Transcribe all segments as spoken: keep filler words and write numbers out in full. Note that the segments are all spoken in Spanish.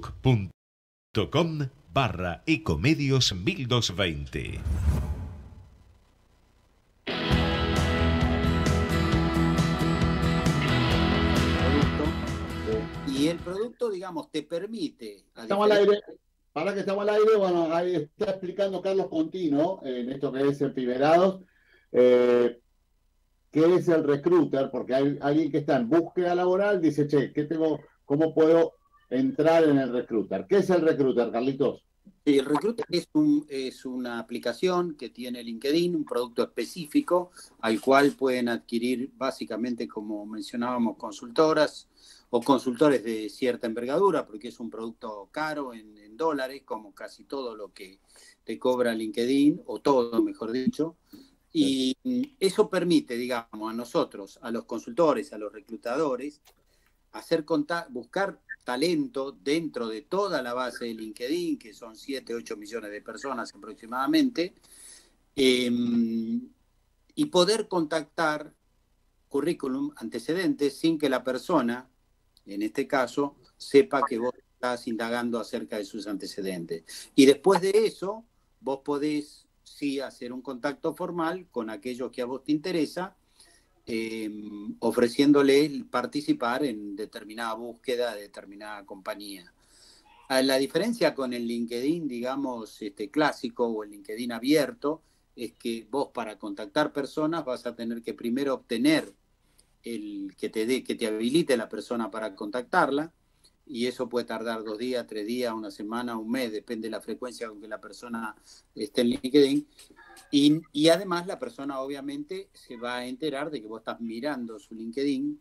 facebook.com barra ecomedios mil doscientos veinte. Y el producto, digamos, te permite... Estamos al aire. Para que estamos al aire, bueno, ahí está explicando Carlos Contino, en esto que es Efimerados, eh, qué es el recruiter, porque hay alguien que está en búsqueda laboral, dice, che, ¿qué tengo, ¿cómo puedo entrar en el recruiter? ¿Qué es el recruiter, Carlitos? Sí, el Recruiter es, un, es una aplicación que tiene LinkedIn, un producto específico al cual pueden adquirir básicamente, como mencionábamos, consultoras o consultores de cierta envergadura, porque es un producto caro en, en dólares, como casi todo lo que te cobra LinkedIn, o todo, mejor dicho. Y eso permite, digamos, a nosotros, a los consultores, a los reclutadores, hacer conta- buscar talento dentro de toda la base de LinkedIn, que son siete, ocho millones de personas aproximadamente, eh, y poder contactar currículum, antecedentes, sin que la persona, en este caso, sepa que vos estás indagando acerca de sus antecedentes. Y después de eso, vos podés, sí, hacer un contacto formal con aquellos que a vos te interesa, Eh, ofreciéndole participar en determinada búsqueda de determinada compañía. La diferencia con el LinkedIn, digamos, este, clásico o el LinkedIn abierto, es que vos para contactar personas vas a tener que primero obtener el que te dé, que te habilite la persona para contactarla, y eso puede tardar dos días, tres días, una semana, un mes, depende de la frecuencia con que la persona esté en LinkedIn. Y, y además la persona obviamente se va a enterar de que vos estás mirando su LinkedIn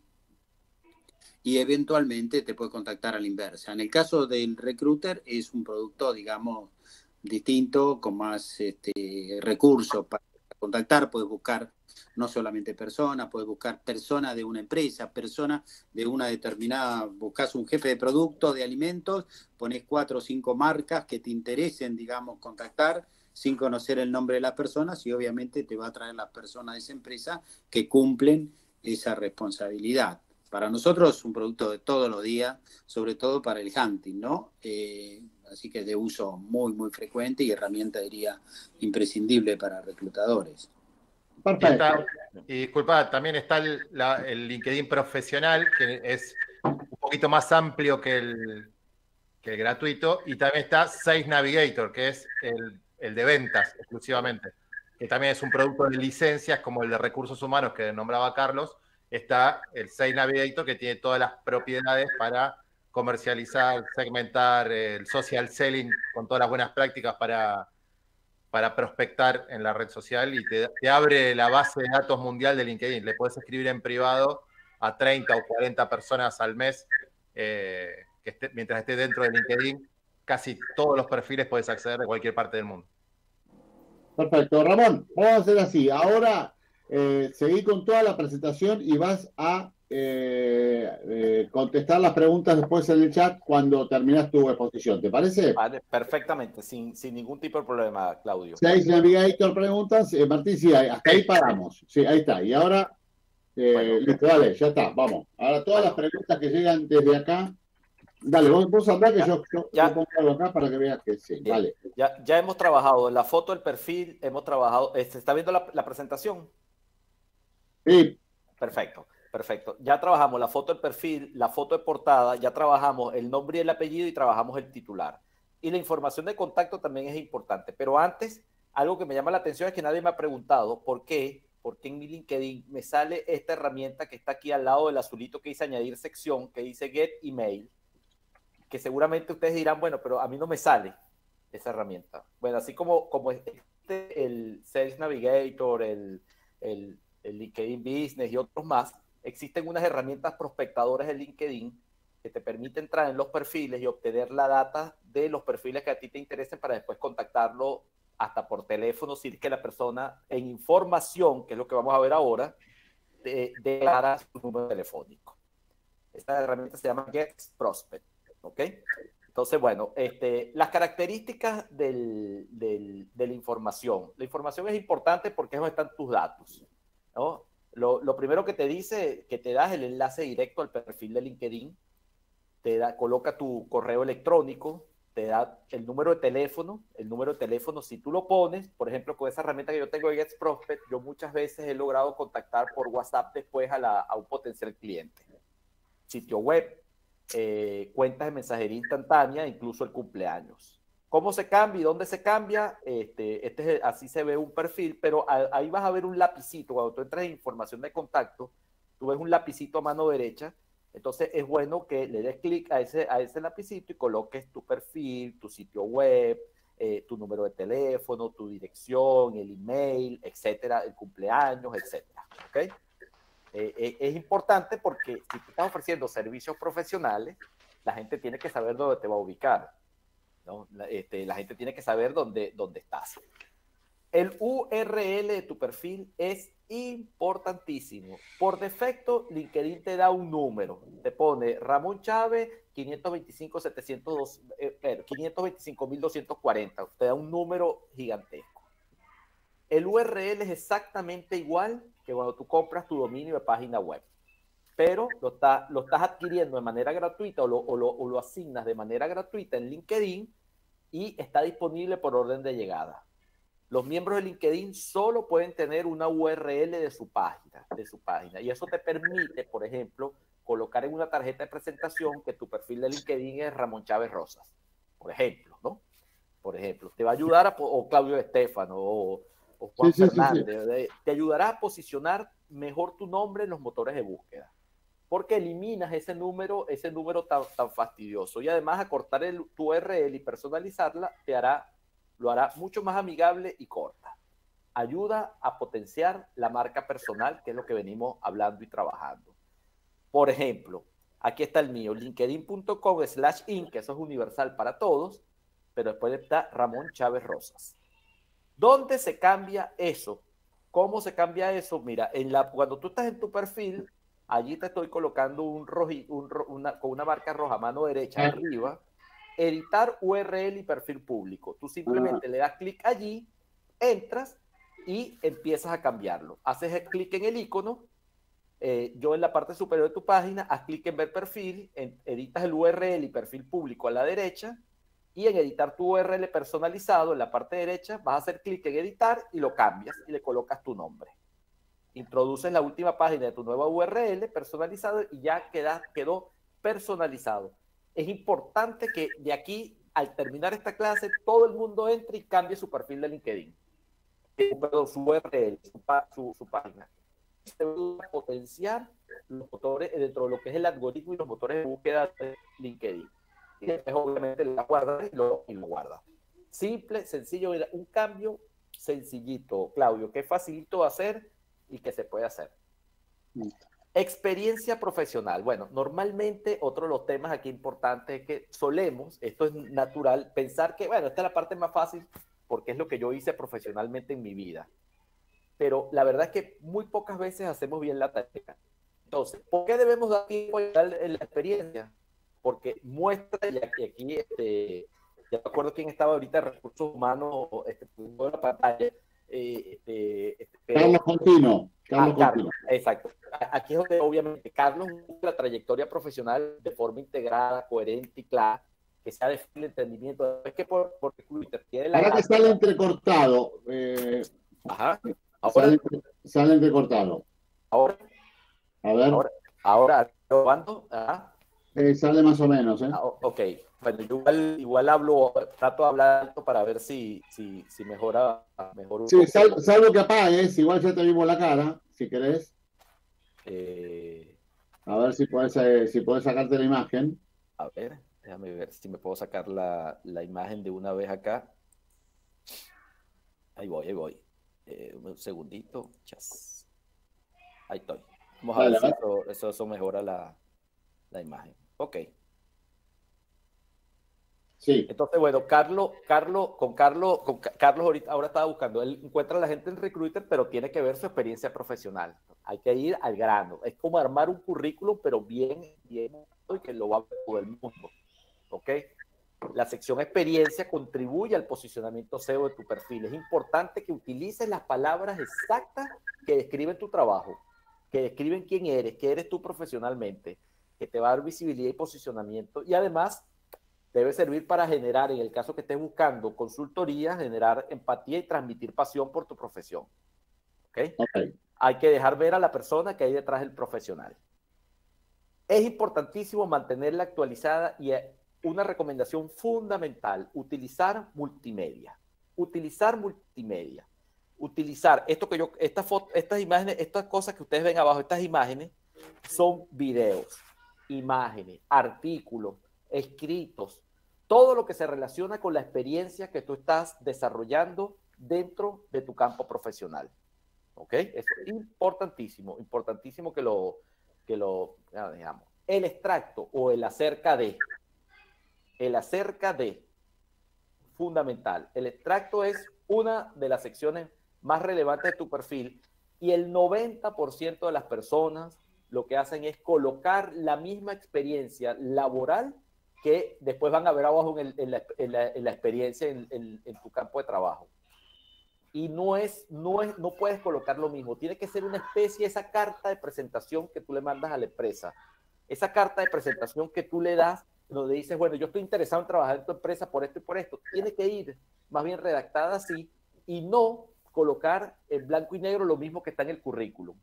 y eventualmente te puede contactar a la inversa. En el caso del Recruiter es un producto, digamos, distinto, con más este, recursos para contactar. Puedes buscar no solamente personas, puedes buscar personas de una empresa, personas de una determinada, buscas un jefe de producto de alimentos, pones cuatro o cinco marcas que te interesen, digamos, contactar, sin conocer el nombre de las personas, y obviamente te va a traer las personas de esa empresa que cumplen esa responsabilidad. Para nosotros es un producto de todos los días, sobre todo para el hunting, ¿no? Eh, así que de uso muy, muy frecuente y herramienta, diría, imprescindible para reclutadores. Y, está, y disculpa, también está el, la, el LinkedIn profesional, que es un poquito más amplio que el, que el gratuito, y también está Sales Navigator, que es el, el de ventas exclusivamente, que también es un producto de licencias como el de recursos humanos que nombraba Carlos. Está el Sales Navigator, que tiene todas las propiedades para comercializar, segmentar, el social selling con todas las buenas prácticas para, para prospectar en la red social, y te, te abre la base de datos mundial de LinkedIn. Le puedes escribir en privado a treinta o cuarenta personas al mes, eh, que esté, mientras esté dentro de LinkedIn, casi todos los perfiles puedes acceder de cualquier parte del mundo. Perfecto. Ramón, vamos a hacer así. Ahora eh, seguí con toda la presentación y vas a eh, eh, contestar las preguntas después en el chat cuando terminas tu exposición. ¿Te parece? Vale, perfectamente, sin, sin ningún tipo de problema, Claudio. Sales Navigator preguntas. Eh, Martín, sí, hasta ahí paramos. Sí, ahí está. Y ahora, eh, bueno, listo, dale, ya está, vamos. Ahora todas bueno. las preguntas que llegan desde acá. Dale, vos, vos andá que ya, yo, yo, ya, yo pongo algo acá para que veas que sí. Bien. Dale. Ya, ya hemos trabajado en la foto, el perfil, hemos trabajado. ¿Se está viendo la, la presentación? Sí. Perfecto, perfecto. Ya trabajamos la foto, el perfil, la foto de portada, ya trabajamos el nombre y el apellido y trabajamos el titular. Y la información de contacto también es importante. Pero antes, algo que me llama la atención es que nadie me ha preguntado por qué, por qué en mi LinkedIn me sale esta herramienta que está aquí al lado del azulito que dice añadir sección, que dice Get Email, que seguramente ustedes dirán, bueno, pero a mí no me sale esa herramienta. Bueno, así como, como este, el Sales Navigator, el, el, el LinkedIn Business y otros más, existen unas herramientas prospectadoras de LinkedIn que te permiten entrar en los perfiles y obtener la data de los perfiles que a ti te interesen para después contactarlo hasta por teléfono, si es que la persona en información, que es lo que vamos a ver ahora, de, declara su número telefónico. Esta herramienta se llama Get Prospect. ¿Ok? Entonces, bueno, este, las características del, del, de la información. La información es importante porque es donde están tus datos, ¿no? Lo, lo primero que te dice, que te da es el enlace directo al perfil de LinkedIn. te da, coloca tu correo electrónico, te da el número de teléfono, el número de teléfono, si tú lo pones, por ejemplo, con esa herramienta que yo tengo de GetProspect, yo muchas veces he logrado contactar por WhatsApp después a, la, a un potencial cliente. Sitio web, eh, cuentas de mensajería instantánea, incluso el cumpleaños. ¿Cómo se cambia y dónde se cambia? Este, este es, así se ve un perfil, pero a, ahí vas a ver un lapicito. Cuando tú entras en información de contacto, tú ves un lapicito a mano derecha. Entonces es bueno que le des clic a ese, a ese lapicito y coloques tu perfil, tu sitio web, eh, tu número de teléfono, tu dirección, el email, etcétera, el cumpleaños, etcétera. ¿Okay? Eh, eh, es importante porque si tú estás ofreciendo servicios profesionales, la gente tiene que saber dónde te va a ubicar, ¿no? La, este, la gente tiene que saber dónde, dónde estás. El U R L de tu perfil es importantísimo. Por defecto, LinkedIn te da un número. Te pone Ramón Chávez quinientos veinticinco mil setecientos dos, eh, quinientos veinticinco mil doscientos cuarenta. Te da un número gigantesco. El U R L es exactamente igual que cuando tú compras tu dominio de página web. Pero lo, está, lo estás adquiriendo de manera gratuita o lo, o, lo, o lo asignas de manera gratuita en LinkedIn y está disponible por orden de llegada. Los miembros de LinkedIn solo pueden tener una U R L de su página, de su página. Y eso te permite, por ejemplo, colocar en una tarjeta de presentación que tu perfil de LinkedIn es Ramón Chávez Rosas, por ejemplo, ¿no? Por ejemplo, te va a ayudar, a, o Claudio Estefano, o, o Juan sí, Fernández, sí, sí, sí. Te ayudará a posicionar mejor tu nombre en los motores de búsqueda, porque eliminas ese número, ese número tan, tan fastidioso. Y además, acortar el, tu U R L y personalizarla te hará lo hará mucho más amigable y corta. Ayuda a potenciar la marca personal, que es lo que venimos hablando y trabajando. Por ejemplo, aquí está el mío, linkedin punto com slash in, que eso es universal para todos, pero después está Ramón Chávez Rosas. ¿Dónde se cambia eso? ¿Cómo se cambia eso? Mira, en la, cuando tú estás en tu perfil, allí te estoy colocando un roji, un, una, con una marca roja a mano derecha arriba, editar U R L y perfil público. Tú simplemente uh-huh. le das clic allí, entras y empiezas a cambiarlo. Haces clic en el icono, eh, yo en la parte superior de tu página, haz clic en ver perfil, en, editas el U R L y perfil público a la derecha, y en editar tu U R L personalizado en la parte derecha, vas a hacer clic en editar y lo cambias y le colocas tu nombre. Introduces la última página de tu nueva U R L personalizado y ya queda, quedó personalizado. Es importante que de aquí, al terminar esta clase, todo el mundo entre y cambie su perfil de LinkedIn. Perdón, su U R L, su, su, su página. Se va a potenciar los motores dentro de lo que es el algoritmo y los motores de búsqueda de LinkedIn. Y después, obviamente, le guarda y lo, y lo guarda. Simple, sencillo, un cambio sencillito, Claudio, que es facilito de hacer y que se puede hacer. Experiencia profesional. Bueno, normalmente otro de los temas aquí importantes es que solemos, esto es natural, pensar que, bueno, esta es la parte más fácil porque es lo que yo hice profesionalmente en mi vida. Pero la verdad es que muy pocas veces hacemos bien la tarea. Entonces, ¿por qué debemos dar tiempo a la experiencia? Porque muestra, y aquí, aquí este, ya me acuerdo quién estaba ahorita en recursos humanos, este, en la pantalla, Eh, este, este, pero, Carlos Contino. Carlos, ah, Carlos exacto. Aquí es donde obviamente Carlos busca la trayectoria profesional de forma integrada, coherente y clara, que sea de fácil entendimiento. Es que por, por Twitter tiene la... Ahora que sale entrecortado. Eh, Ajá. Ahora, sale, sale entrecortado. Ahora. A ver. Ahora. Ahora. ¿Cuándo? Ajá. Eh, sale más o menos, ¿eh? Ah, ok. Bueno, yo igual, igual hablo, trato de hablar alto para ver si, si, si mejora, mejor un Sí, sal, salvo que apagues, igual ya te vimos la cara, si querés. Eh... A ver si puedes, eh, si puedes sacarte la imagen. A ver, déjame ver si me puedo sacar la, la imagen de una vez acá. Ahí voy, ahí voy. Eh, un segundito. Chas. Ahí estoy. Vamos a Dale, ver si eso, eso, eso mejora la, la imagen. Ok. Sí. Entonces, bueno, Carlos, Carlos, con Carlos, con Carlos ahorita, ahora estaba buscando, él encuentra a la gente en Recruiter, pero tiene que ver su experiencia profesional. Hay que ir al grano. Es como armar un currículum, pero bien, bien, y que lo va a ver todo el mundo. ¿Ok? La sección experiencia contribuye al posicionamiento S E O de tu perfil. Es importante que utilices las palabras exactas que describen tu trabajo, que describen quién eres, qué eres tú profesionalmente. que te va a dar visibilidad y posicionamiento, y además debe servir para generar, en el caso que estés buscando consultoría, generar empatía y transmitir pasión por tu profesión. ¿Okay? Okay. Hay que dejar ver a la persona que hay detrás del profesional. Es importantísimo mantenerla actualizada y una recomendación fundamental, utilizar multimedia. Utilizar multimedia. Utilizar esto que yo, estas fotos, estas imágenes, estas cosas que ustedes ven abajo, estas imágenes, son videos, imágenes, artículos, escritos, todo lo que se relaciona con la experiencia que tú estás desarrollando dentro de tu campo profesional. ¿Ok? Es importantísimo, importantísimo que lo, que lo digamos. El extracto o el acerca de, el acerca de, fundamental. El extracto es una de las secciones más relevantes de tu perfil y el noventa por ciento de las personas lo que hacen es colocar la misma experiencia laboral que después van a ver abajo en, el, en, la, en, la, en la experiencia en, en, en tu campo de trabajo. Y no es, no es, no puedes colocar lo mismo. Tiene que ser una especie, esa carta de presentación que tú le mandas a la empresa. Esa carta de presentación que tú le das, donde dices, bueno, yo estoy interesado en trabajar en tu empresa por esto y por esto. Tiene que ir más bien redactada así y no colocar en blanco y negro lo mismo que está en el currículum.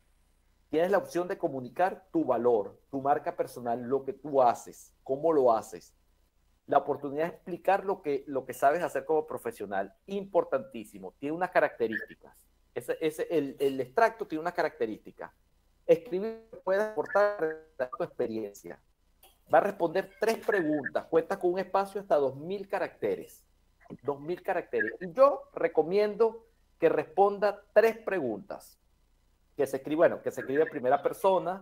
Tienes la opción de comunicar tu valor, tu marca personal, lo que tú haces, cómo lo haces. La oportunidad de explicar lo que, lo que sabes hacer como profesional. Importantísimo. Tiene unas características. Ese, ese, el, el extracto tiene unas características. Escribir puede aportar tu experiencia. Va a responder tres preguntas. Cuenta con un espacio hasta dos mil caracteres. dos mil caracteres. Y yo recomiendo que responda tres preguntas. Que se escribe, bueno, que se escribe en primera persona,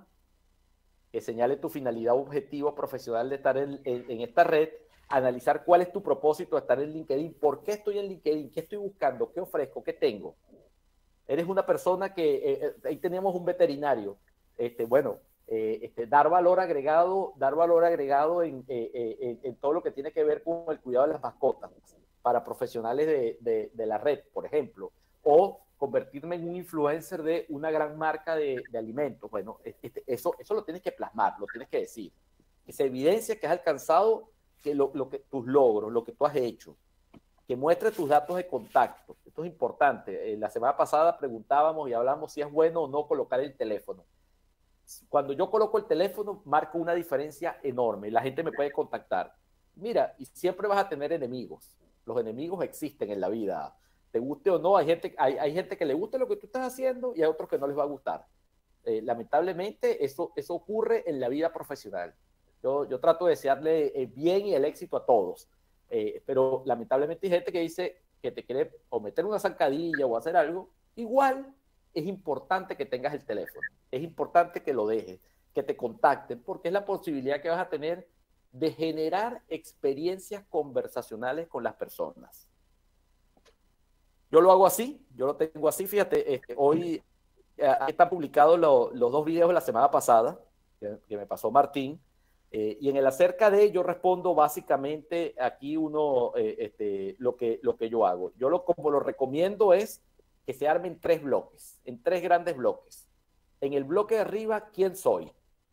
que señale tu finalidad o objetivo profesional de estar en, en, en esta red, analizar cuál es tu propósito de estar en LinkedIn, por qué estoy en LinkedIn, qué estoy buscando, qué ofrezco, qué tengo. Eres una persona que, eh, ahí tenemos un veterinario, este, bueno, eh, este, dar valor agregado, dar valor agregado en, eh, eh, en todo lo que tiene que ver con el cuidado de las mascotas para profesionales de, de, de la red, por ejemplo, o convertirme en un influencer de una gran marca de, de alimentos. Bueno, este, eso, eso lo tienes que plasmar, lo tienes que decir. Que se evidencia que has alcanzado que lo, lo que, tus logros, lo que tú has hecho. Que muestre tus datos de contacto. Esto es importante. Eh, la semana pasada preguntábamos y hablamos si es bueno o no colocar el teléfono. Cuando yo coloco el teléfono, marco una diferencia enorme. La gente me puede contactar. Mira, y siempre vas a tener enemigos. Los enemigos existen en la vida. Te guste o no, hay gente, hay, hay gente que le guste lo que tú estás haciendo y hay otros que no les va a gustar. Eh, lamentablemente, eso, eso ocurre en la vida profesional. Yo, yo trato de desearle el bien y el éxito a todos, eh, pero lamentablemente hay gente que dice que te quiere o meter una zancadilla o hacer algo. Igual es importante que tengas el teléfono, es importante que lo dejes, que te contacten, porque es la posibilidad que vas a tener de generar experiencias conversacionales con las personas. Yo lo hago así, yo lo tengo así, fíjate, este, hoy eh, están publicados lo, los dos videos de la semana pasada, que, que me pasó Martín, eh, y en el acerca de yo respondo básicamente aquí uno, eh, este, lo, que, lo que yo hago. Yo lo, como lo recomiendo es que se armen tres bloques, en tres grandes bloques. En el bloque de arriba, ¿quién soy?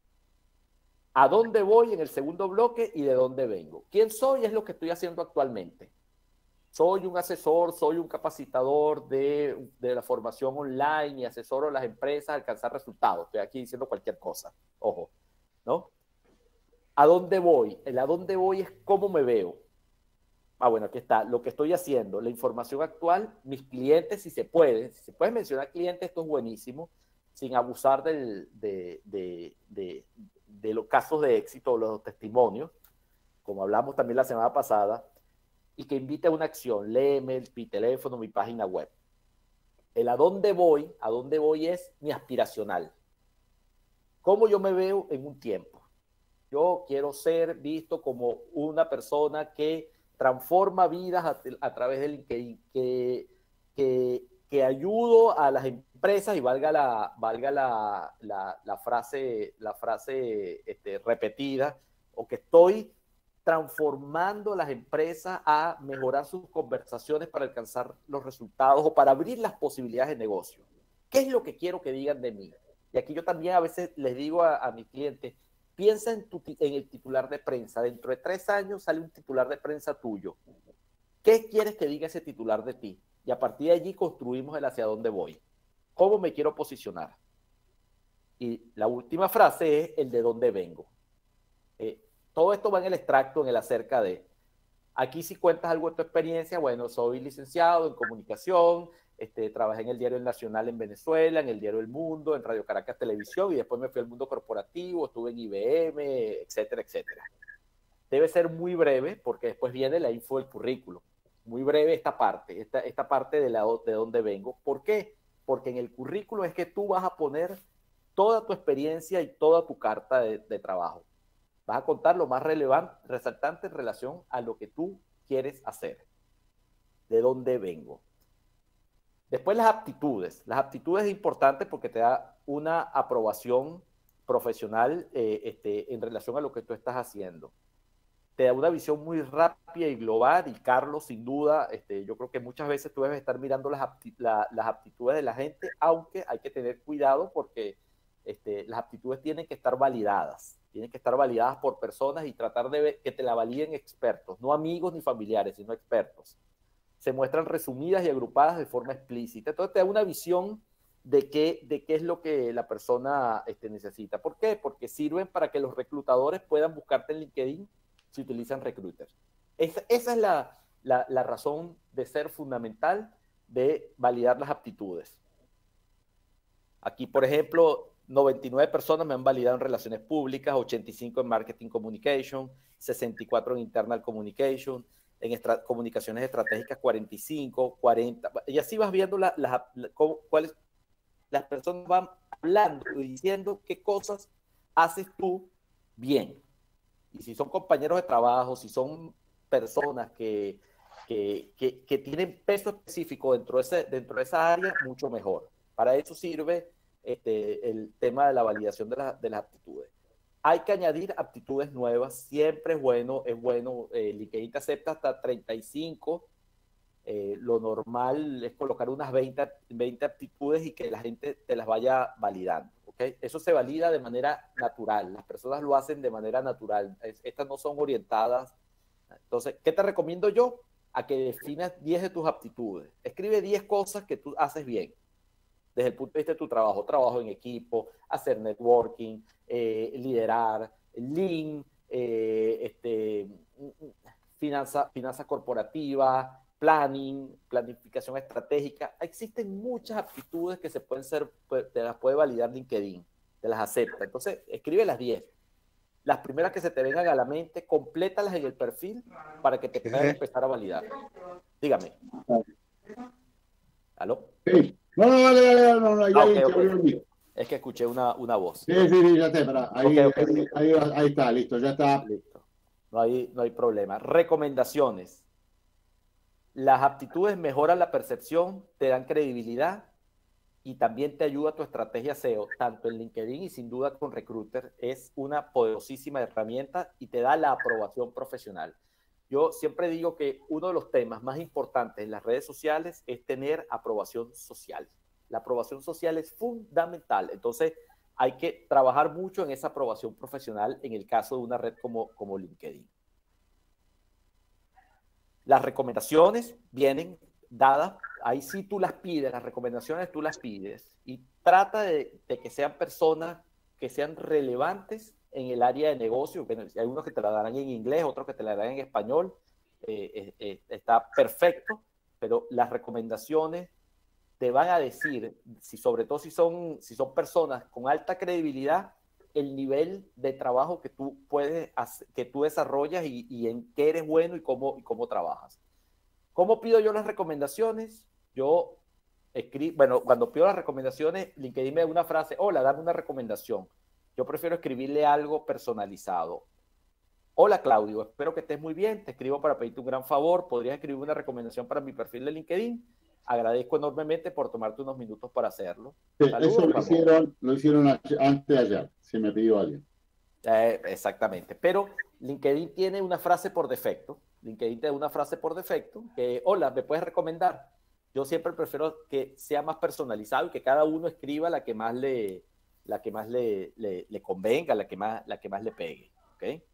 ¿A dónde voy en el segundo bloque y de dónde vengo? ¿Quién soy? Es lo que estoy haciendo actualmente. Soy un asesor, soy un capacitador de, de la formación online y asesoro a las empresas a alcanzar resultados. Estoy aquí diciendo cualquier cosa, ojo, ¿no? ¿A dónde voy? El a dónde voy es cómo me veo. Ah, bueno, aquí está, lo que estoy haciendo, la información actual, mis clientes, si se puede, si se puede mencionar clientes, esto es buenísimo, sin abusar del, de, de, de, de los casos de éxito, los testimonios, como hablamos también la semana pasada, y que invite a una acción, léeme mi teléfono, mi página web. El a dónde voy, a dónde voy es mi aspiracional. ¿Cómo yo me veo en un tiempo? Yo quiero ser visto como una persona que transforma vidas a, a través de LinkedIn, que, que, que ayudo a las empresas, y valga la, valga la, la, la frase, la frase este, repetida, o que estoy transformando las empresas a mejorar sus conversaciones para alcanzar los resultados o para abrir las posibilidades de negocio. ¿Qué es lo que quiero que digan de mí? Y aquí yo también a veces les digo a, a mis clientes, piensa en, tu, en el titular de prensa. Dentro de tres años sale un titular de prensa tuyo. ¿Qué quieres que diga ese titular de ti? Y a partir de allí construimos el hacia dónde voy. ¿Cómo me quiero posicionar? Y la última frase es el de dónde vengo. Eh, todo esto va en el extracto, en el acerca de. Aquí si cuentas algo de tu experiencia, bueno, soy licenciado en comunicación, este, trabajé en el Diario El Nacional en Venezuela, en el Diario El Mundo, en Radio Caracas Televisión, y después me fui al mundo corporativo, estuve en I B M, etcétera, etcétera. Debe ser muy breve, porque después viene la info del currículo. Muy breve esta parte, esta, esta parte de, la, de dónde vengo. ¿Por qué? Porque en el currículo es que tú vas a poner toda tu experiencia y toda tu carta de, de trabajo. Vas a contar lo más relevante, resaltante en relación a lo que tú quieres hacer. ¿De dónde vengo? Después las aptitudes. Las aptitudes es importante porque te da una aprobación profesional eh, este, en relación a lo que tú estás haciendo. Te da una visión muy rápida y global, y Carlos, sin duda, este, yo creo que muchas veces tú debes estar mirando las, apti la, las aptitudes de la gente, aunque hay que tener cuidado porque este, las aptitudes tienen que estar validadas. Tienen que estar validadas por personas y tratar de ver, que te la validen expertos, no amigos ni familiares, sino expertos. Se muestran resumidas y agrupadas de forma explícita. Entonces te da una visión de qué, de qué es lo que la persona este, necesita. ¿Por qué? Porque sirven para que los reclutadores puedan buscarte en LinkedIn si utilizan recruiters. Esa, esa es la, la, la razón de ser fundamental de validar las aptitudes. Aquí, por ejemplo, noventa y nueve personas me han validado en relaciones públicas, ochenta y cinco en marketing communication, sesenta y cuatro en internal communication, en estra comunicaciones estratégicas cuarenta y cinco, cuarenta, y así vas viendo la, la, la, cuáles, las personas van hablando y diciendo qué cosas haces tú bien. Y si son compañeros de trabajo, si son personas que, que, que, que tienen peso específico dentro de, ese, dentro de esa área, mucho mejor. Para eso sirve Este, el tema de la validación de, la, de las aptitudes. Hay que añadir aptitudes nuevas, siempre es bueno, es bueno, eh, LinkedIn te acepta hasta treinta y cinco, eh, lo normal es colocar unas veinte, veinte aptitudes y que la gente te las vaya validando, ¿okay? Eso se valida de manera natural, las personas lo hacen de manera natural, es, estas no son orientadas. Entonces, ¿qué te recomiendo yo? A que definas diez de tus aptitudes, escribe diez cosas que tú haces bien, desde el punto de vista de tu trabajo, trabajo en equipo, hacer networking, eh, liderar, lean, eh, este, finanza, finanza corporativa, planning, planificación estratégica. Existen muchas aptitudes que se pueden ser, te las puede validar LinkedIn, te las acepta. Entonces, escribe las diez. Las primeras que se te vengan a la mente, complétalas en el perfil para que te puedan empezar a validar. Dígame. ¿Aló? Sí. No, no, dale, dale, no, no, ah, okay, okay. Es que escuché una, una voz. Sí, sí, sí, ya está, para. Ahí, okay, okay. Ahí, ahí, ahí está, listo, ya está. Listo. No hay, no hay problema. Recomendaciones. Las aptitudes mejoran la percepción, te dan credibilidad y también te ayuda a tu estrategia S E O, tanto en LinkedIn y sin duda con Recruiter. Es una poderosísima herramienta y te da la aprobación profesional. Yo siempre digo que uno de los temas más importantes en las redes sociales es tener aprobación social. La aprobación social es fundamental. Entonces, hay que trabajar mucho en esa aprobación profesional en el caso de una red como, como LinkedIn. Las recomendaciones vienen dadas, ahí sí tú las pides, las recomendaciones tú las pides y trata de, de que sean personas que sean relevantes en el área de negocio. Bueno, hay unos que te la darán en inglés, otros que te la darán en español, eh, eh, eh, está perfecto, pero las recomendaciones te van a decir, si, sobre todo si son, si son personas con alta credibilidad, el nivel de trabajo que tú puedes hacer, que tú desarrollas y, y en qué eres bueno y cómo, y cómo trabajas. ¿Cómo pido yo las recomendaciones? Yo escribo, bueno, cuando pido las recomendaciones, LinkedIn me da una frase, hola, dame una recomendación. Yo prefiero escribirle algo personalizado. Hola, Claudio, espero que estés muy bien. Te escribo para pedirte un gran favor. ¿Podrías escribir una recomendación para mi perfil de LinkedIn? Agradezco enormemente por tomarte unos minutos para hacerlo. Sí, Saludos, eso lo hicieron, lo hicieron antes de ayer, si me pidió alguien. Eh, exactamente. Pero LinkedIn tiene una frase por defecto. LinkedIn tiene una frase por defecto que, hola, ¿me puedes recomendar? Yo siempre prefiero que sea más personalizado y que cada uno escriba la que más le... la que más le, le, le convenga, la que más, la que más le pegue. ¿Okay?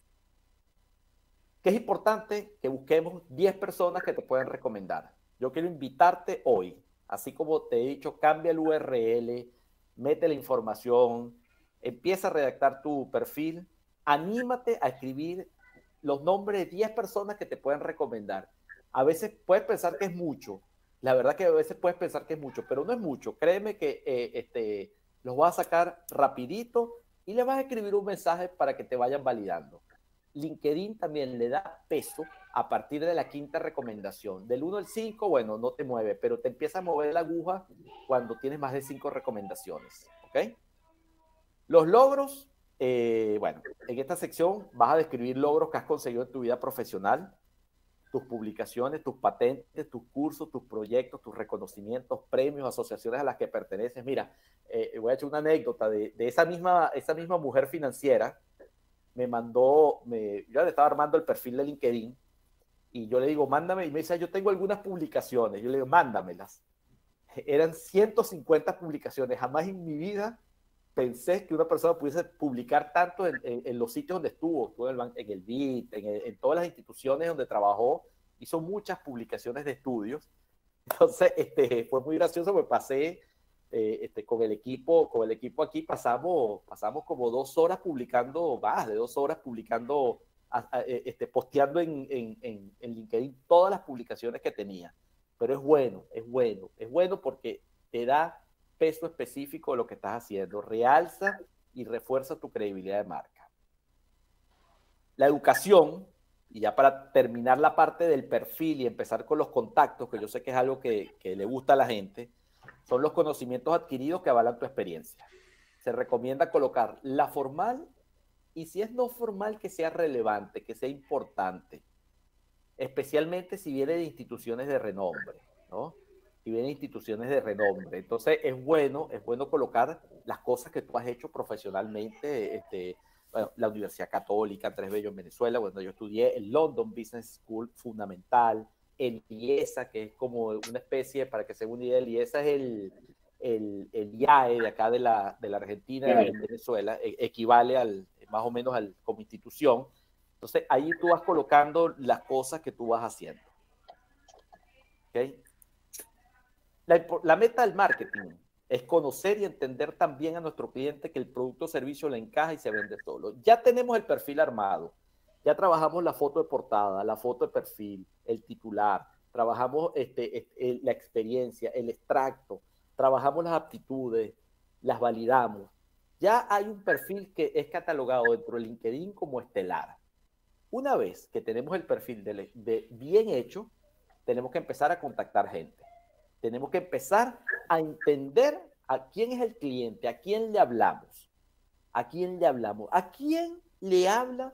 Que es importante que busquemos diez personas que te puedan recomendar. Yo quiero invitarte hoy, así como te he dicho, cambia el U R L, mete la información, empieza a redactar tu perfil, anímate a escribir los nombres de diez personas que te pueden recomendar. A veces puedes pensar que es mucho, la verdad que a veces puedes pensar que es mucho, pero no es mucho. Créeme que eh, este, los vas a sacar rapidito y le vas a escribir un mensaje para que te vayan validando. LinkedIn también le da peso a partir de la quinta recomendación. Del uno al cinco, bueno, no te mueve, pero te empieza a mover la aguja cuando tienes más de cinco recomendaciones. ¿Ok? Los logros, eh, bueno, en esta sección vas a describir logros que has conseguido en tu vida profesional, tus publicaciones, tus patentes, tus cursos, tus proyectos, tus reconocimientos, premios, asociaciones a las que perteneces. Mira, eh, voy a echar una anécdota de, de esa, misma, esa misma mujer financiera. Me mandó, me, yo le estaba armando el perfil de LinkedIn y yo le digo, mándame, y me dice, yo tengo algunas publicaciones. Yo le digo, mándamelas. Eran ciento cincuenta publicaciones. Jamás en mi vida pensé que una persona pudiese publicar tanto en, en, en los sitios donde estuvo, estuvo en el, en el B I T, en, el, en todas las instituciones donde trabajó, hizo muchas publicaciones de estudios. Entonces, este, fue muy gracioso porque pasé eh, este, con el equipo, con el equipo aquí pasamos, pasamos como dos horas publicando, más de dos horas publicando, a, a, este, posteando en, en, en, en LinkedIn todas las publicaciones que tenía. Pero es bueno, es bueno, es bueno porque te da peso específico de lo que estás haciendo, realza y refuerza tu credibilidad de marca. La educación, y ya para terminar la parte del perfil y empezar con los contactos, que yo sé que es algo que, que le gusta a la gente, son los conocimientos adquiridos que avalan tu experiencia. Se recomienda colocar la formal y si es no formal, que sea relevante, que sea importante, especialmente si viene de instituciones de renombre, ¿no? Si viene de instituciones de renombre. Entonces es bueno, es bueno colocar las cosas que tú has hecho profesionalmente, este, bueno, la Universidad Católica Andrés Bello en Venezuela, cuando yo estudié el London Business School, fundamental, el IESA, que es como una especie, para que se una idea, el IESA es el, el, el I A E de acá de la, de la Argentina, de Venezuela, equivale al, más o menos al, como institución. Entonces ahí tú vas colocando las cosas que tú vas haciendo. ¿Okay? La, la meta del marketing es conocer y entender también a nuestro cliente que el producto o servicio le encaja y se vende solo. Ya tenemos el perfil armado, ya trabajamos la foto de portada, la foto de perfil, el titular, trabajamos este, este, la experiencia, el extracto, trabajamos las aptitudes, las validamos. Ya hay un perfil que es catalogado dentro de LinkedIn como estelar. Una vez que tenemos el perfil de, de bien hecho, tenemos que empezar a contactar gente. Tenemos que empezar a entender a quién es el cliente, a quién le hablamos, a quién le hablamos, a quién le habla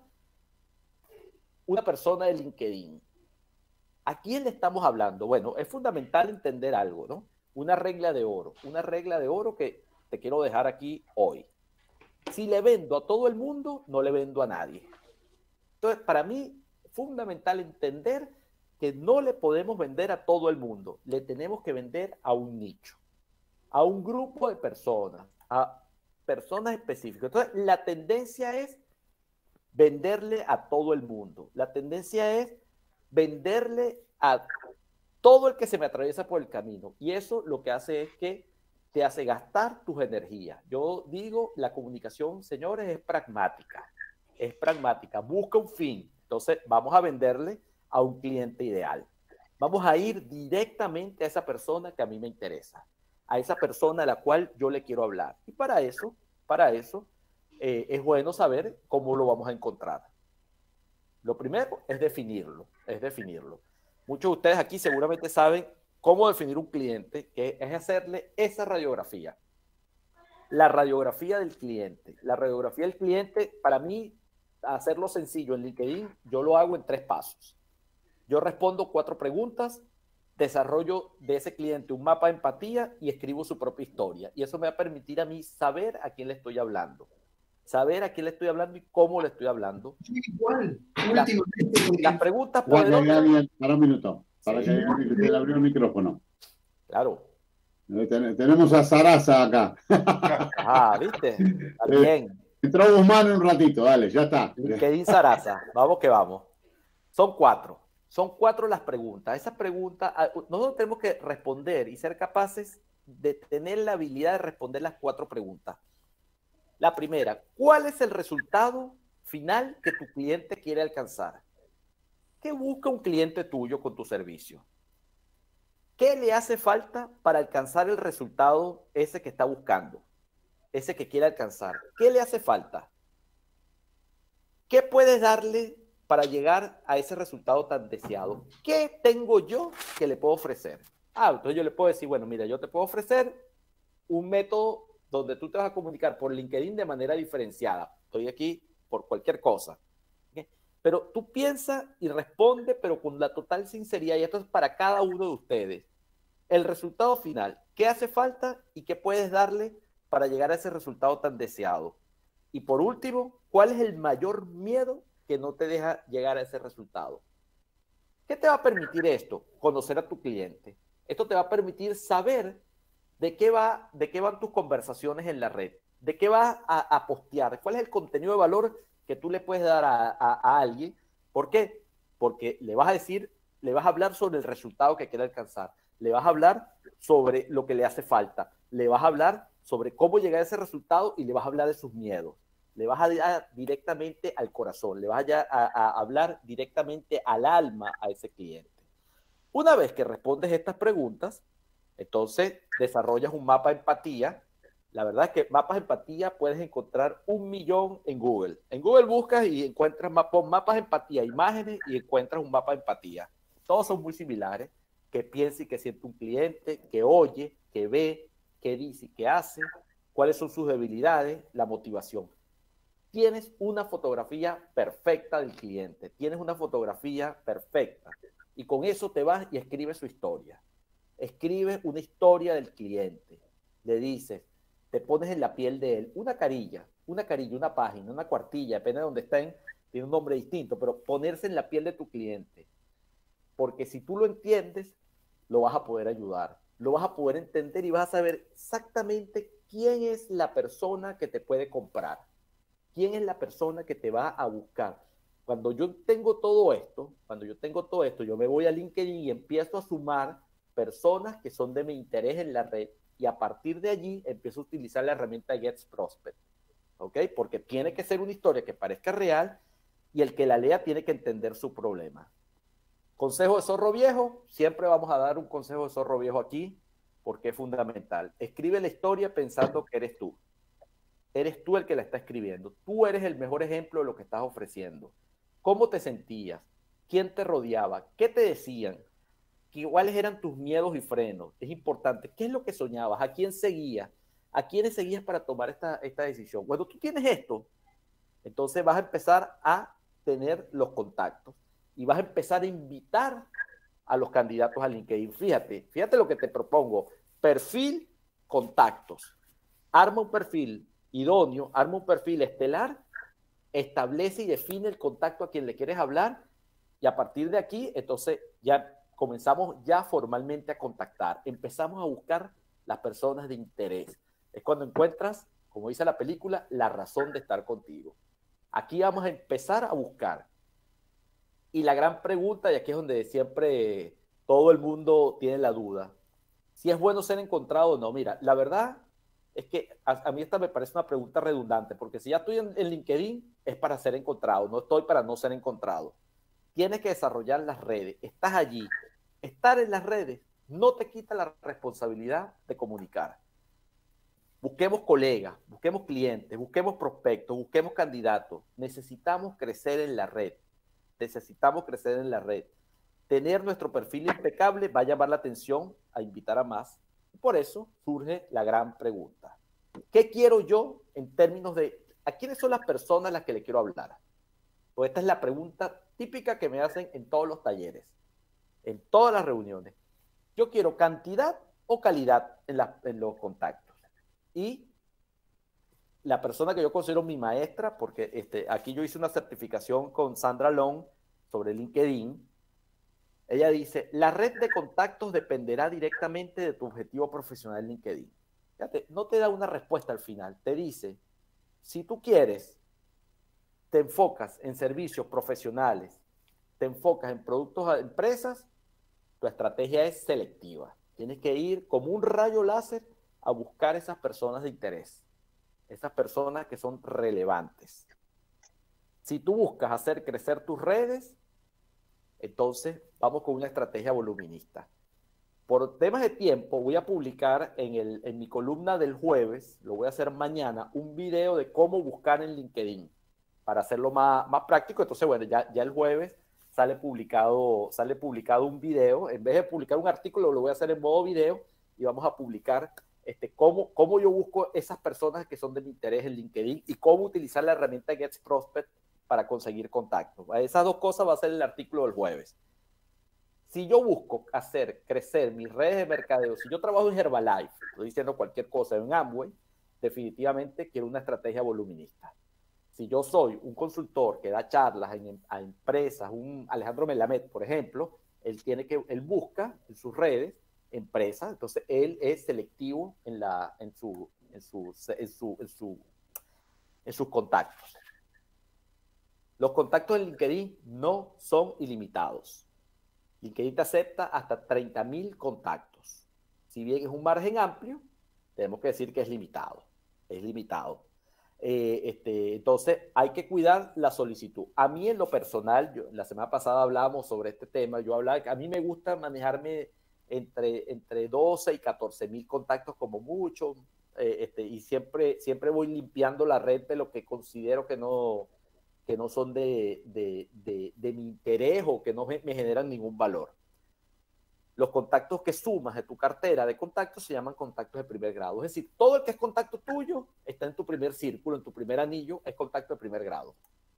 una persona de LinkedIn. ¿A quién le estamos hablando? Bueno, es fundamental entender algo, ¿no? Una regla de oro, una regla de oro que te quiero dejar aquí hoy. Si le vendo a todo el mundo, no le vendo a nadie. Entonces, para mí, es fundamental entender que no le podemos vender a todo el mundo, le tenemos que vender a un nicho, a un grupo de personas, a personas específicas. Entonces, la tendencia es venderle a todo el mundo. La tendencia es venderle a todo el que se me atraviesa por el camino. Y eso lo que hace es que te hace gastar tus energías. Yo digo, la comunicación, señores, es pragmática. Es pragmática, busca un fin. Entonces, vamos a venderle a un cliente ideal. Vamos a ir directamente a esa persona que a mí me interesa, a esa persona a la cual yo le quiero hablar. Y para eso, para eso, eh, es bueno saber cómo lo vamos a encontrar. Lo primero es definirlo, es definirlo. Muchos de ustedes aquí seguramente saben cómo definir un cliente, que es hacerle esa radiografía. La radiografía del cliente. La radiografía del cliente, para mí, hacerlo sencillo en LinkedIn, yo lo hago en tres pasos. Yo respondo cuatro preguntas, desarrollo de ese cliente un mapa de empatía y escribo su propia historia. Y eso me va a permitir a mí saber a quién le estoy hablando. Saber a quién le estoy hablando y cómo le estoy hablando. Igual. Las, las preguntas poderosas... poderosas... Para un minuto, para sí. que le abra el micrófono. Claro. Ten- tenemos a Sarasa acá. Ah, ¿viste? Está bien. Entró Guzmán en un ratito, dale, ya está. LinkedIn Sarasa, vamos que vamos. Son cuatro. Son cuatro las preguntas. Esas preguntas, nosotros tenemos que responder y ser capaces de tener la habilidad de responder las cuatro preguntas. La primera, ¿cuál es el resultado final que tu cliente quiere alcanzar? ¿Qué busca un cliente tuyo con tu servicio? ¿Qué le hace falta para alcanzar el resultado ese que está buscando? Ese que quiere alcanzar. ¿Qué le hace falta? ¿Qué puedes darle para llegar a ese resultado tan deseado? ¿Qué tengo yo que le puedo ofrecer? Ah, entonces yo le puedo decir, bueno, mira, yo te puedo ofrecer un método donde tú te vas a comunicar por LinkedIn de manera diferenciada. Estoy aquí por cualquier cosa. ¿Okay? Pero tú piensa y responde, pero con la total sinceridad, y esto es para cada uno de ustedes. El resultado final, ¿qué hace falta y qué puedes darle para llegar a ese resultado tan deseado? Y por último, ¿cuál es el mayor miedo que no te deja llegar a ese resultado? ¿Qué te va a permitir esto? Conocer a tu cliente. Esto te va a permitir saber de qué, va, de qué van tus conversaciones en la red, de qué vas a, a postear, cuál es el contenido de valor que tú le puedes dar a, a, a alguien. ¿Por qué? Porque le vas a decir, le vas a hablar sobre el resultado que quiere alcanzar, le vas a hablar sobre lo que le hace falta, le vas a hablar sobre cómo llegar a ese resultado y le vas a hablar de sus miedos. Le vas a dar directamente al corazón, le vas a, a, a hablar directamente al alma a ese cliente. Una vez que respondes estas preguntas, entonces desarrollas un mapa de empatía. La verdad es que mapas de empatía puedes encontrar un millón en Google. En Google buscas y encuentras mapas, mapas de empatía, imágenes y encuentras un mapa de empatía. Todos son muy similares. Que piensa y que siente un cliente, que oye, que ve, que dice y que hace, cuáles son sus debilidades, la motivación. Tienes una fotografía perfecta del cliente, tienes una fotografía perfecta y con eso te vas y escribes su historia. Escribes una historia del cliente, le dices, te pones en la piel de él, una carilla, una carilla, una página, una cuartilla, depende de donde estén, tiene un nombre distinto, pero ponerse en la piel de tu cliente. Porque si tú lo entiendes, lo vas a poder ayudar, lo vas a poder entender y vas a saber exactamente quién es la persona que te puede comprar. ¿Quién es la persona que te va a buscar? Cuando yo tengo todo esto, cuando yo tengo todo esto, yo me voy a LinkedIn y empiezo a sumar personas que son de mi interés en la red y a partir de allí empiezo a utilizar la herramienta GetProspect, ¿ok? Porque tiene que ser una historia que parezca real y el que la lea tiene que entender su problema. Consejo de zorro viejo, siempre vamos a dar un consejo de zorro viejo aquí porque es fundamental. Escribe la historia pensando que eres tú. Eres tú el que la está escribiendo. Tú eres el mejor ejemplo de lo que estás ofreciendo. ¿Cómo te sentías? ¿Quién te rodeaba? ¿Qué te decían? ¿Cuáles eran tus miedos y frenos? Es importante. ¿Qué es lo que soñabas? ¿A quién seguías? ¿A quiénes seguías para tomar esta, esta decisión? Cuando tú tienes esto, entonces vas a empezar a tener los contactos y vas a empezar a invitar a los candidatos a LinkedIn. Fíjate, fíjate lo que te propongo. Perfil, contactos. Arma un perfil idóneo, arma un perfil estelar, establece y define el contacto a quien le quieres hablar y a partir de aquí, entonces ya comenzamos ya formalmente a contactar. Empezamos a buscar las personas de interés. Es cuando encuentras, como dice la película, la razón de estar contigo. Aquí vamos a empezar a buscar. Y la gran pregunta, y aquí es donde siempre todo el mundo tiene la duda, si es bueno ser encontrado o no. Mira, la verdad es que a, a mí esta me parece una pregunta redundante, porque si ya estoy en, en LinkedIn es para ser encontrado, no estoy para no ser encontrado. Tienes que desarrollar las redes, estás allí. Estar en las redes no te quita la responsabilidad de comunicar. Busquemos colegas, busquemos clientes, busquemos prospectos, busquemos candidatos. Necesitamos crecer en la red. Necesitamos crecer en la red. Tener nuestro perfil impecable va a llamar la atención a invitar a más. Por eso surge la gran pregunta. ¿Qué quiero yo en términos de a quiénes son las personas a las que le quiero hablar? Pues esta es la pregunta típica que me hacen en todos los talleres, en todas las reuniones. Yo quiero cantidad o calidad en, la, en los contactos. Y la persona que yo considero mi maestra, porque este, aquí yo hice una certificación con Sandra Long sobre LinkedIn, Ella dice, la red de contactos dependerá directamente de tu objetivo profesional en LinkedIn. Fíjate, no te da una respuesta al final, te dice, si tú quieres, te enfocas en servicios profesionales, te enfocas en productos a empresas, tu estrategia es selectiva. Tienes que ir como un rayo láser a buscar esas personas de interés, esas personas que son relevantes. Si tú buscas hacer crecer tus redes, entonces vamos con una estrategia voluminista. Por temas de tiempo, voy a publicar en, el, en mi columna del jueves, lo voy a hacer mañana, un video de cómo buscar en LinkedIn, para hacerlo más, más práctico. Entonces, bueno, ya, ya el jueves sale publicado, sale publicado un video. En vez de publicar un artículo, lo voy a hacer en modo video y vamos a publicar este, cómo, cómo yo busco esas personas que son de mi interés en LinkedIn y cómo utilizar la herramienta GetProspect para conseguir contactos. Esas dos cosas va a ser el artículo del jueves. Si yo busco hacer crecer mis redes de mercadeo, si yo trabajo en Herbalife, estoy diciendo cualquier cosa, en Amway, definitivamente quiero una estrategia voluminista. Si yo soy un consultor que da charlas en, a empresas, un Alejandro Melamed, por ejemplo, él, tiene que, él busca en sus redes empresas, entonces él es selectivo en, la, en, su, en, su, en, su, en, su, en sus contactos. Los contactos en LinkedIn no son ilimitados. LinkedIn te acepta hasta treinta mil contactos. Si bien es un margen amplio, tenemos que decir que es limitado. Es limitado. Eh, este, entonces, hay que cuidar la solicitud. A mí, en lo personal, yo, la semana pasada hablábamos sobre este tema. Yo hablaba que a mí me gusta manejarme entre, entre doce y catorce mil contactos como mucho. Eh, este, y siempre, siempre voy limpiando la red de lo que considero que no... que no son de, de, de, de mi interés o que no me, me generan ningún valor. Los contactos que sumas de tu cartera de contactos se llaman contactos de primer grado. Es decir, todo el que es contacto tuyo está en tu primer círculo, en tu primer anillo, es contacto de primer grado.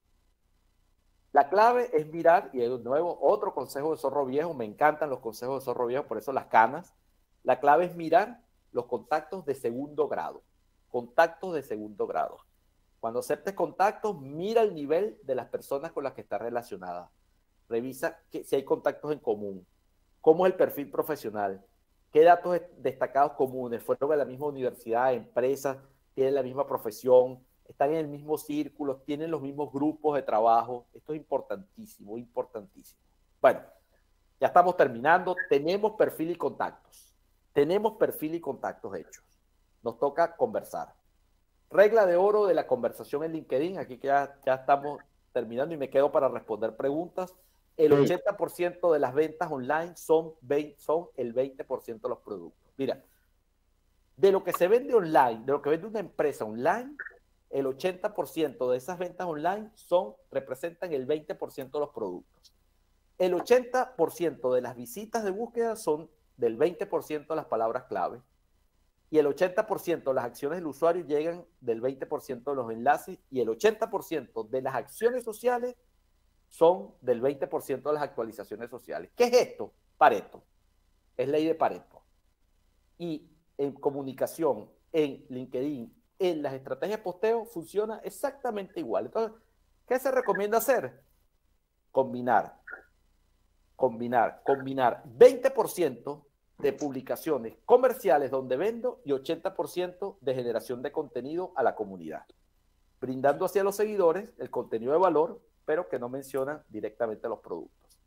La clave es mirar, y de nuevo, otro consejo de zorro viejo, me encantan los consejos de zorro viejo, por eso las canas. La clave es mirar los contactos de segundo grado. Contactos de segundo grado. Cuando aceptes contactos, mira el nivel de las personas con las que estás relacionada. Revisa que, si hay contactos en común. ¿Cómo es el perfil profesional? ¿Qué datos destacados comunes? ¿Fueron de la misma universidad, empresa? ¿Tienen la misma profesión? ¿Están en el mismo círculo? ¿Tienen los mismos grupos de trabajo? Esto es importantísimo, importantísimo. Bueno, ya estamos terminando. Tenemos perfil y contactos. Tenemos perfil y contactos hechos. Nos toca conversar. Regla de oro de la conversación en LinkedIn, aquí que ya, ya estamos terminando y me quedo para responder preguntas. El ochenta por ciento de las ventas online son, veinte, son el veinte por ciento de los productos. Mira, de lo que se vende online, de lo que vende una empresa online, el ochenta por ciento de esas ventas online son, representan el veinte por ciento de los productos. El ochenta por ciento de las visitas de búsqueda son del veinte por ciento de las palabras clave. Y el ochenta por ciento de las acciones del usuario llegan del veinte por ciento de los enlaces y el ochenta por ciento de las acciones sociales son del veinte por ciento de las actualizaciones sociales. ¿Qué es esto? Pareto. Es ley de Pareto. Y en comunicación, en LinkedIn, en las estrategias de posteo, funciona exactamente igual. Entonces, ¿qué se recomienda hacer? Combinar. Combinar. Combinar veinte por ciento de publicaciones comerciales donde vendo y ochenta por ciento de generación de contenido a la comunidad, brindando así a los seguidores el contenido de valor, pero que no menciona directamente los productos.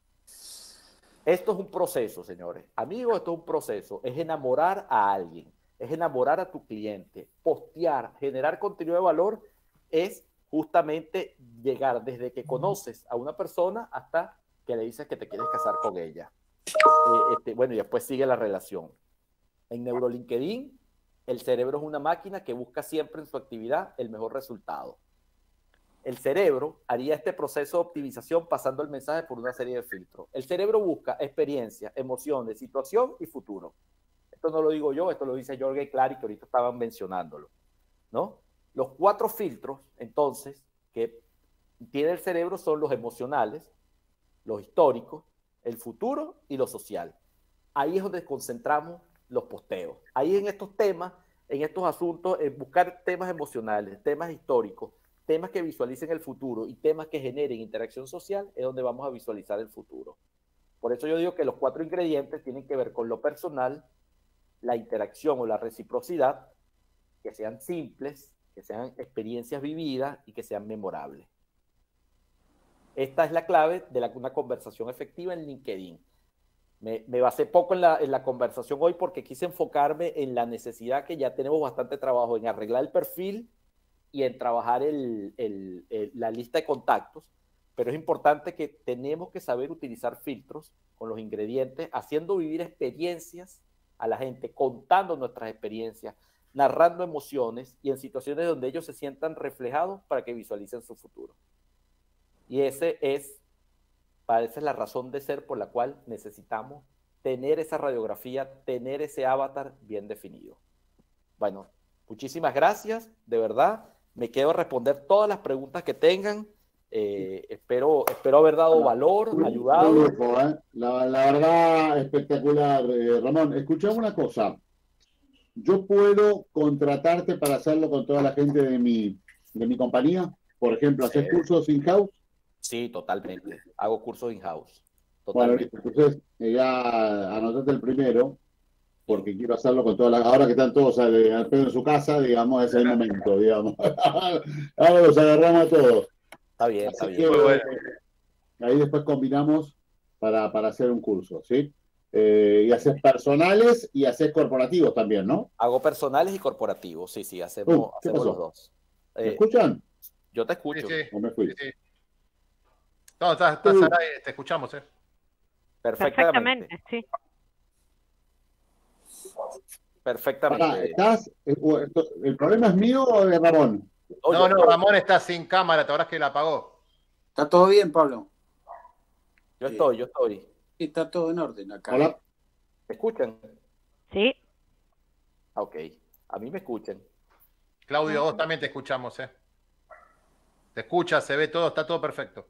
Esto es un proceso, señores. Amigos, esto es un proceso. Es enamorar a alguien, es enamorar a tu cliente. Postear, generar contenido de valor es justamente llegar desde que conoces a una persona hasta que le dices que te quieres casar con ella. Eh, este, bueno, y después sigue la relación. En NeuroLinkedIn, el cerebro es una máquina que busca siempre en su actividad el mejor resultado. El cerebro haría este proceso de optimización pasando el mensaje por una serie de filtros. El cerebro busca experiencia, emociones, situación y futuro. Esto no lo digo yo, esto lo dice Jorge Clary, que ahorita estaban mencionándolo, ¿no? Los cuatro filtros, entonces, que tiene el cerebro son los emocionales, los históricos, el futuro y lo social. Ahí es donde concentramos los posteos. Ahí en estos temas, en estos asuntos, en buscar temas emocionales, temas históricos, temas que visualicen el futuro y temas que generen interacción social, es donde vamos a visualizar el futuro. Por eso yo digo que los cuatro ingredientes tienen que ver con lo personal, la interacción o la reciprocidad, que sean simples, que sean experiencias vividas y que sean memorables. Esta es la clave de la, una conversación efectiva en LinkedIn. Me, me basé poco en la, en la conversación hoy porque quise enfocarme en la necesidad que ya tenemos bastante trabajo en arreglar el perfil y en trabajar el, el, el, la lista de contactos, pero es importante que tenemos que saber utilizar filtros con los ingredientes, haciendo vivir experiencias a la gente, contando nuestras experiencias, narrando emociones y en situaciones donde ellos se sientan reflejados para que visualicen su futuro. Y ese es, esa es la razón de ser por la cual necesitamos tener esa radiografía, tener ese avatar bien definido. Bueno, muchísimas gracias, de verdad. Me quedo a responder todas las preguntas que tengan. Eh, espero, espero haber dado valor, ayudado. La, la verdad, espectacular, eh, Ramón. Escuchame una cosa. Yo puedo contratarte para hacerlo con toda la gente de mi, de mi compañía. Por ejemplo, ¿hacer sí. cursos in-house? Sí, totalmente. Hago cursos in-house. Bueno, entonces ya anotate el primero, porque quiero hacerlo con toda la... Ahora que están todos al, al pedo en su casa, digamos, es el momento, digamos. Ahora los agarramos a todos. Está bien, está Así bien. Que, bueno. Ahí después combinamos para, para hacer un curso, ¿sí? Eh, y haces personales y haces corporativos también, ¿no? Hago personales y corporativos, sí, sí, hacemos, uh, hacemos los dos. ¿Me eh, escuchan? Yo te escucho. Sí, sí. ¿O me fui? Sí, sí. No, estás, estás uh. ahí, te escuchamos, ¿eh? Perfectamente. Perfectamente, sí. Perfectamente. Pará, ¿estás, ¿el problema es mío o de Ramón? No, no, Ramón está sin cámara, te habrás que la apagó. ¿Está todo bien, Pablo? Yo estoy, yo estoy. Está todo en orden acá. Hola. ¿Me escuchan? Sí. Ok, a mí me escuchan. Claudio, vos también te escuchamos, ¿eh? Te escucha, se ve todo, está todo perfecto.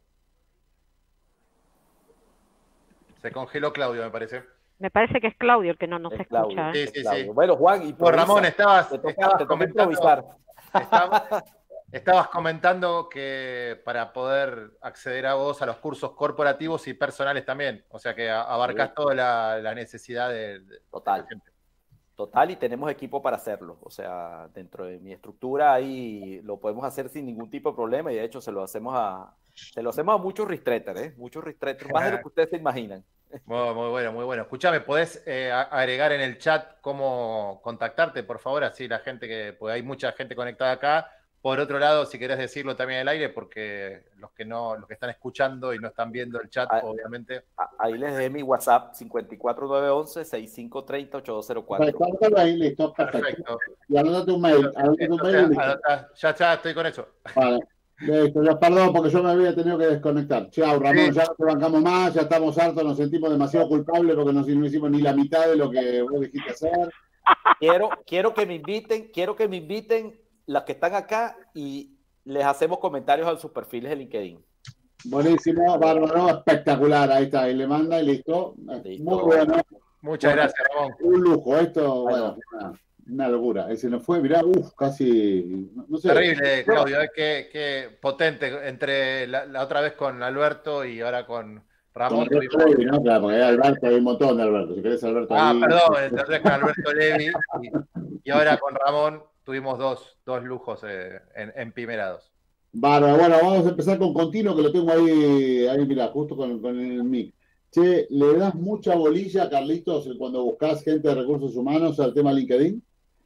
Se congeló Claudio, me parece. Me parece que es Claudio el que no nos es escucha. Claudio, ¿eh? Sí, sí, Claudio. sí. Bueno, Juan, y no, Ramón, estabas, te toca, estabas te toca comentando, improvisar. Estabas, estabas comentando que para poder acceder a vos a los cursos corporativos y personales también, o sea que abarcás sí. toda la, la necesidad de, de total, de total, y tenemos equipo para hacerlo, o sea, dentro de mi estructura ahí lo podemos hacer sin ningún tipo de problema y de hecho se lo hacemos a, se lo hacemos a muchos ristretters, ¿eh? muchos ristretters, más de lo que ustedes se imaginan. Muy, muy bueno, muy bueno. Escúchame, ¿podés eh, agregar en el chat cómo contactarte, por favor? Así la gente que, pues hay mucha gente conectada acá. Por otro lado, si querés decirlo también en el aire, porque los que no, los que están escuchando y no están viendo el chat, ahí, obviamente. Ahí les dejé mi WhatsApp, cinco cuatro nueve uno uno, seis cinco tres cero, ocho dos cero cuatro. Ahí, listo, perfecto. perfecto. Y anótate un mail. Anótate un mail ya, ya estoy con eso. Vale. Listo, ya perdón porque yo me había tenido que desconectar. Chao, Ramón, sí. Ya no te bancamos más, ya estamos hartos, nos sentimos demasiado culpables porque no, no hicimos ni la mitad de lo que vos dijiste hacer. Quiero, quiero que me inviten, quiero que me inviten las que están acá y les hacemos comentarios a sus perfiles de LinkedIn. Buenísimo, bárbaro, espectacular, ahí está, ahí le manda y listo. listo. Muy bueno. Muchas bueno, gracias, Ramón. Un lujo, esto, bueno, bueno, una, una locura. Ese nos fue, mirá, uff, casi, no sé. Terrible, Claudio, qué, qué potente, entre la, la otra vez con Alberto y ahora con Ramón. Con Alberto Levi, ¿no? Claro, porque hay Alberto, hay un montón de Alberto, si querés Alberto Ah, ahí. perdón, entonces con Alberto Levi y, y ahora con Ramón tuvimos dos, dos lujos eh, en, en Pimerados. Bárbaro, bueno, vamos a empezar con Continuo, que lo tengo ahí, ahí mira, justo con, con el mic. Che, ¿le das mucha bolilla, Carlitos, cuando buscas gente de recursos humanos al tema LinkedIn?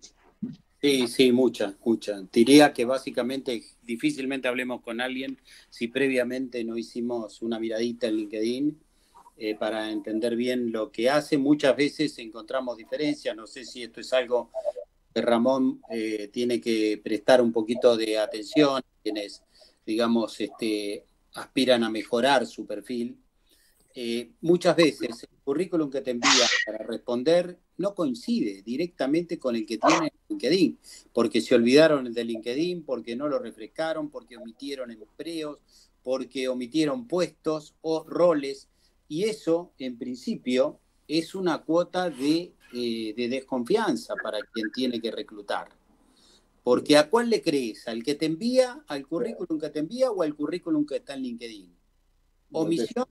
Sí, sí, mucha, mucha. Diría que básicamente difícilmente hablemos con alguien si previamente no hicimos una miradita en LinkedIn eh, para entender bien lo que hace. Muchas veces encontramos diferencias, no sé si esto es algo que Ramón eh, tiene que prestar un poquito de atención, quienes, digamos, este, aspiran a mejorar su perfil. Eh, muchas veces el currículum que te envía para responder no coincide directamente con el que tiene en LinkedIn, porque se olvidaron de LinkedIn, porque no lo refrescaron, porque omitieron empleos, porque omitieron puestos o roles, y eso, en principio, es una cuota de, eh, de desconfianza para quien tiene que reclutar. Porque ¿a cuál le crees? ¿Al que te envía, al currículum que te envía o al currículum que está en LinkedIn? Omisión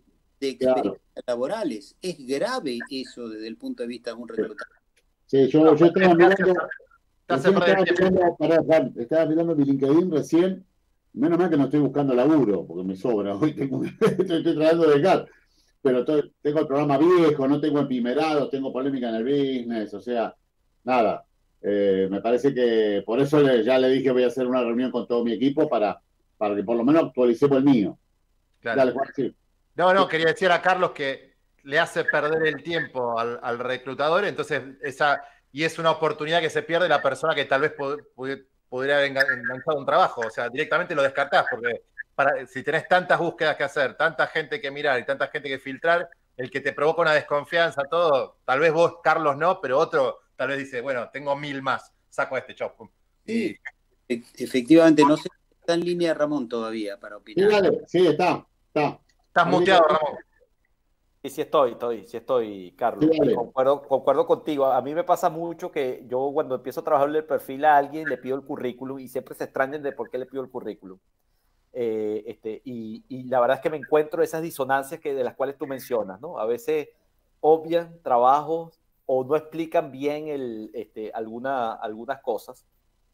de experiencias Claro. laborales. Es grave eso desde el punto de vista de un reclutador. Sí, yo, No, yo estaba te mirando, hace- te hace recién perder estaba el tiempo. mirando, pará, Juan, estaba mirando mi LinkedIn recién. Menos mal que no estoy buscando laburo, porque me sobra. Hoy tengo, estoy, estoy tratando de dejar. Pero estoy- tengo el programa viejo, no tengo empimerados, tengo polémica en el business, o sea, nada. Eh, me parece que por eso le- ya le dije voy a hacer una reunión con todo mi equipo para, para que por lo menos actualicemos el mío. Claro. Dale, Juan, sí. No, no, quería decir a Carlos que le hace perder el tiempo al, al reclutador, entonces esa, y es una oportunidad que se pierde la persona que tal vez pod- pod- podría haber enga- enganchado un trabajo, o sea, directamente lo descartás, porque para, si tenés tantas búsquedas que hacer, tanta gente que mirar y tanta gente que filtrar, el que te provoca una desconfianza, todo, tal vez vos, Carlos, no, pero otro tal vez dice, bueno, tengo mil más, saco a este chop. Y Sí, e- efectivamente, no sé si está en línea Ramón todavía para Sí, opinar. dale, sí, está, está. estás muteado, Ramón. Sí, sí estoy, estoy, sí estoy, Sí, Carlos. Y dale. concuerdo, concuerdo contigo. A mí me pasa mucho que yo cuando empiezo a trabajarle el perfil a alguien, le pido el currículum y siempre se extrañan de por qué le pido el currículum. Eh, este, y, y la verdad es que me encuentro esas disonancias que, de las cuales tú mencionas, ¿no? A veces obvian trabajos o no explican bien el, este, alguna, algunas cosas.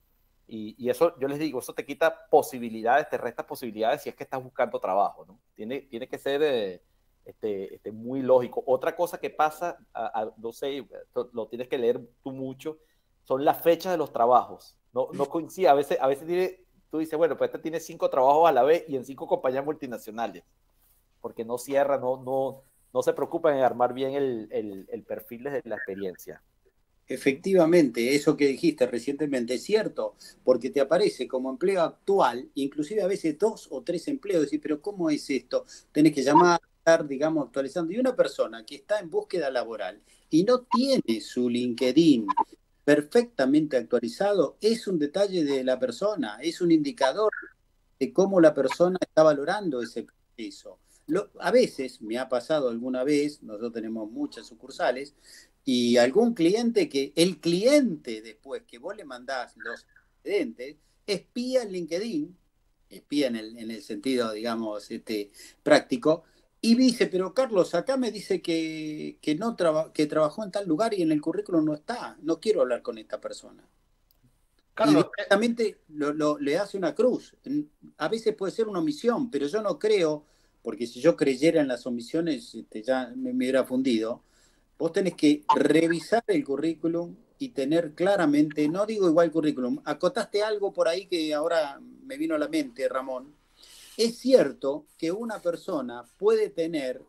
Y, y eso, yo les digo, eso te quita posibilidades, te resta posibilidades si es que estás buscando trabajo, ¿no? Tiene, tiene que ser eh, este, este, muy lógico. Otra cosa que pasa, a, a, no sé, lo tienes que leer tú mucho, son las fechas de los trabajos. No, no coincide, a veces, a veces tiene, tú dices, bueno, pues este tiene cinco trabajos a la vez y en cinco compañías multinacionales, porque no cierra, no, no, no se preocupan en armar bien el, el, el perfil desde la experiencia. Efectivamente, eso que dijiste recientemente es cierto, porque te aparece como empleo actual, inclusive a veces dos o tres empleos, decís, pero ¿cómo es esto? Tenés que llamar, estar, digamos, actualizando. Y una persona que está en búsqueda laboral y no tiene su LinkedIn perfectamente actualizado, es un detalle de la persona, es un indicador de cómo la persona está valorando ese proceso. Lo, a veces, me ha pasado alguna vez, nosotros tenemos muchas sucursales, y algún cliente que, el cliente después que vos le mandás los antecedentes, espía en LinkedIn, espía en el, en el sentido, digamos, este, práctico, y dice, pero Carlos, acá me dice que, que, no traba, que trabajó en tal lugar y en el currículum no está, no quiero hablar con esta persona. Y Carlos, eh, directamente lo, lo, le hace una cruz. A veces puede ser una omisión, pero yo no creo, porque si yo creyera en las omisiones, este, ya me, me hubiera fundido. Vos tenés que revisar el currículum y tener claramente, no digo igual currículum, acotaste algo por ahí que ahora me vino a la mente, Ramón. Es cierto que una persona puede tener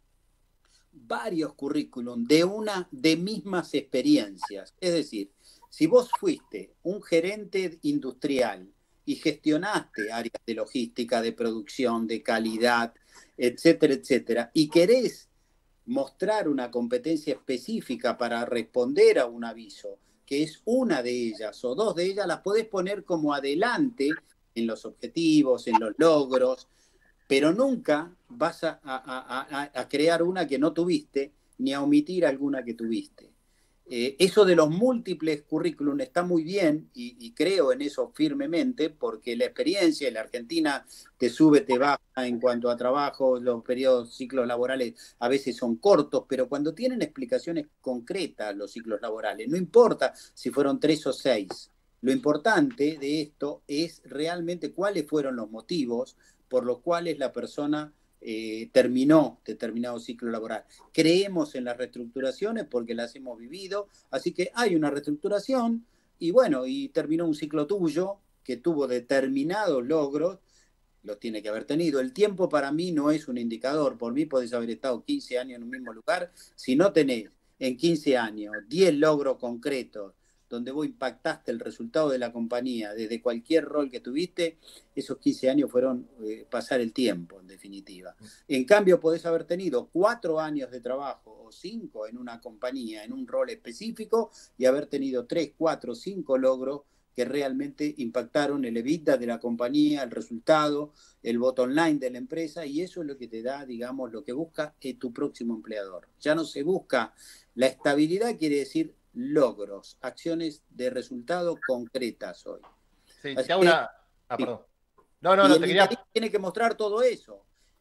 varios currículum de una de mismas experiencias. Es decir, si vos fuiste un gerente industrial y gestionaste áreas de logística, de producción, de calidad, etcétera, etcétera, y querés mostrar una competencia específica para responder a un aviso, que es una de ellas o dos de ellas, las podés poner como adelante en los objetivos, en los logros, pero nunca vas a, a, a, a crear una que no tuviste, ni a omitir alguna que tuviste. Eh, eso de los múltiples currículum está muy bien y, y creo en eso firmemente porque la experiencia en la Argentina te sube, te baja en cuanto a trabajo, los periodos, ciclos laborales a veces son cortos, pero cuando tienen explicaciones concretas los ciclos laborales, no importa si fueron tres o seis, lo importante de esto es realmente cuáles fueron los motivos por los cuales la persona eh, terminó determinado ciclo laboral. Creemos en las reestructuraciones porque las hemos vivido, así que hay una reestructuración y bueno, y terminó un ciclo tuyo que tuvo determinados logros, los tiene que haber tenido. El tiempo para mí no es un indicador, por mí podés haber estado quince años en un mismo lugar, si no tenés en quince años diez logros concretos donde vos impactaste el resultado de la compañía desde cualquier rol que tuviste, esos quince años fueron eh, pasar el tiempo, en definitiva. En cambio, podés haber tenido cuatro años de trabajo o cinco en una compañía, en un rol específico, y haber tenido tres, cuatro, cinco logros que realmente impactaron el EBITDA de la compañía, el resultado, el bottom line de la empresa, y eso es lo que te da, digamos, lo que busca es tu próximo empleador. Ya no se busca la estabilidad, quiere decir logros, acciones de resultado concretas hoy. sí, Así te hago que, una... Ah, perdón. No, no, y no, el te LinkedIn quería... tiene que mostrar todo eso.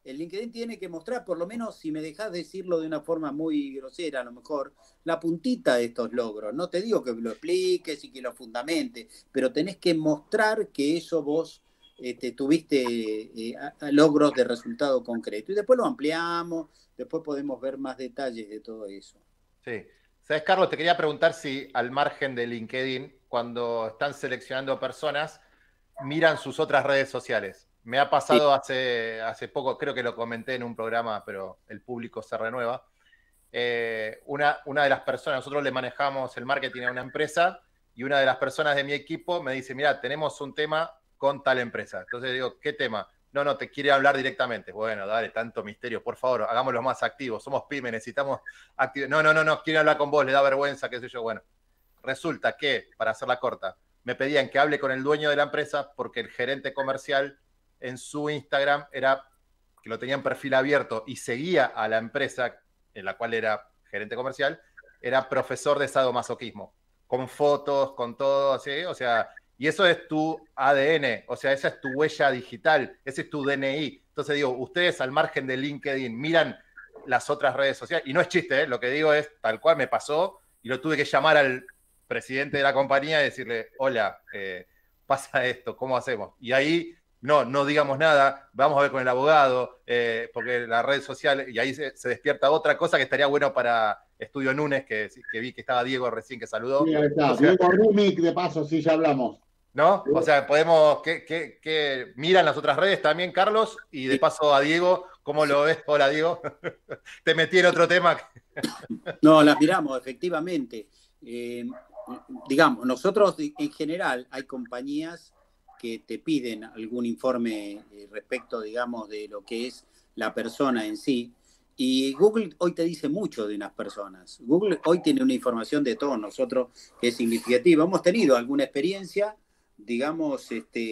el LinkedIn tiene que mostrar, por lo menos si me dejás decirlo de una forma muy grosera, a lo mejor, la puntita de estos logros. No te digo que lo expliques y que lo fundamentes, pero tenés que mostrar que eso vos este, tuviste eh, logros de resultado concreto. Y después lo ampliamos, después podemos ver más detalles de todo eso. Sí. ¿Sabes, Carlos? Te quería preguntar si al margen de LinkedIn, cuando están seleccionando personas, miran sus otras redes sociales. Me ha pasado sí. hace, hace poco, creo que lo comenté en un programa, pero el público se renueva. Eh, una, una de las personas, nosotros le manejamos el marketing a una empresa y una de las personas de mi equipo me dice, mira, tenemos un tema con tal empresa. Entonces digo, ¿qué tema? No, no, te quiere hablar directamente. Bueno, dale, tanto misterio, por favor, hagámoslo más activos. Somos pymes, necesitamos activos. No, no, no, no, quiere hablar con vos, le da vergüenza, qué sé yo. Bueno, resulta que, para hacerla corta, me pedían que hable con el dueño de la empresa porque el gerente comercial en su Instagram era que lo tenía en perfil abierto y seguía a la empresa en la cual era gerente comercial, era profesor de sadomasoquismo, con fotos, con todo, ¿sí? O sea, y eso es tu A D N, o sea, esa es tu huella digital, ese es tu D N I. Entonces digo, ustedes al margen de LinkedIn miran las otras redes sociales, y no es chiste, ¿eh? Lo que digo es tal cual me pasó y lo tuve que llamar al presidente de la compañía y decirle, hola, eh, pasa esto, ¿cómo hacemos? Y ahí, no, no digamos nada, vamos a ver con el abogado, eh, porque la red social, y ahí se, se despierta otra cosa que estaría bueno para Estudio Núñez, que, que vi que estaba Diego recién que saludó. Sí, ahí está, o sea, Diego Rumic, de paso, sí, ya hablamos. ¿No? O sea, podemos, que, que, que miran las otras redes también, Carlos, y de paso a Diego, ¿cómo lo ves? Hola, Diego. Te metí en otro tema. No, las miramos, efectivamente. Eh, digamos, nosotros en general hay compañías que te piden algún informe respecto, digamos, de lo que es la persona en sí. Y Google hoy te dice mucho de unas personas. Google hoy tiene una información de todos nosotros que es significativa. Hemos tenido alguna experiencia, digamos,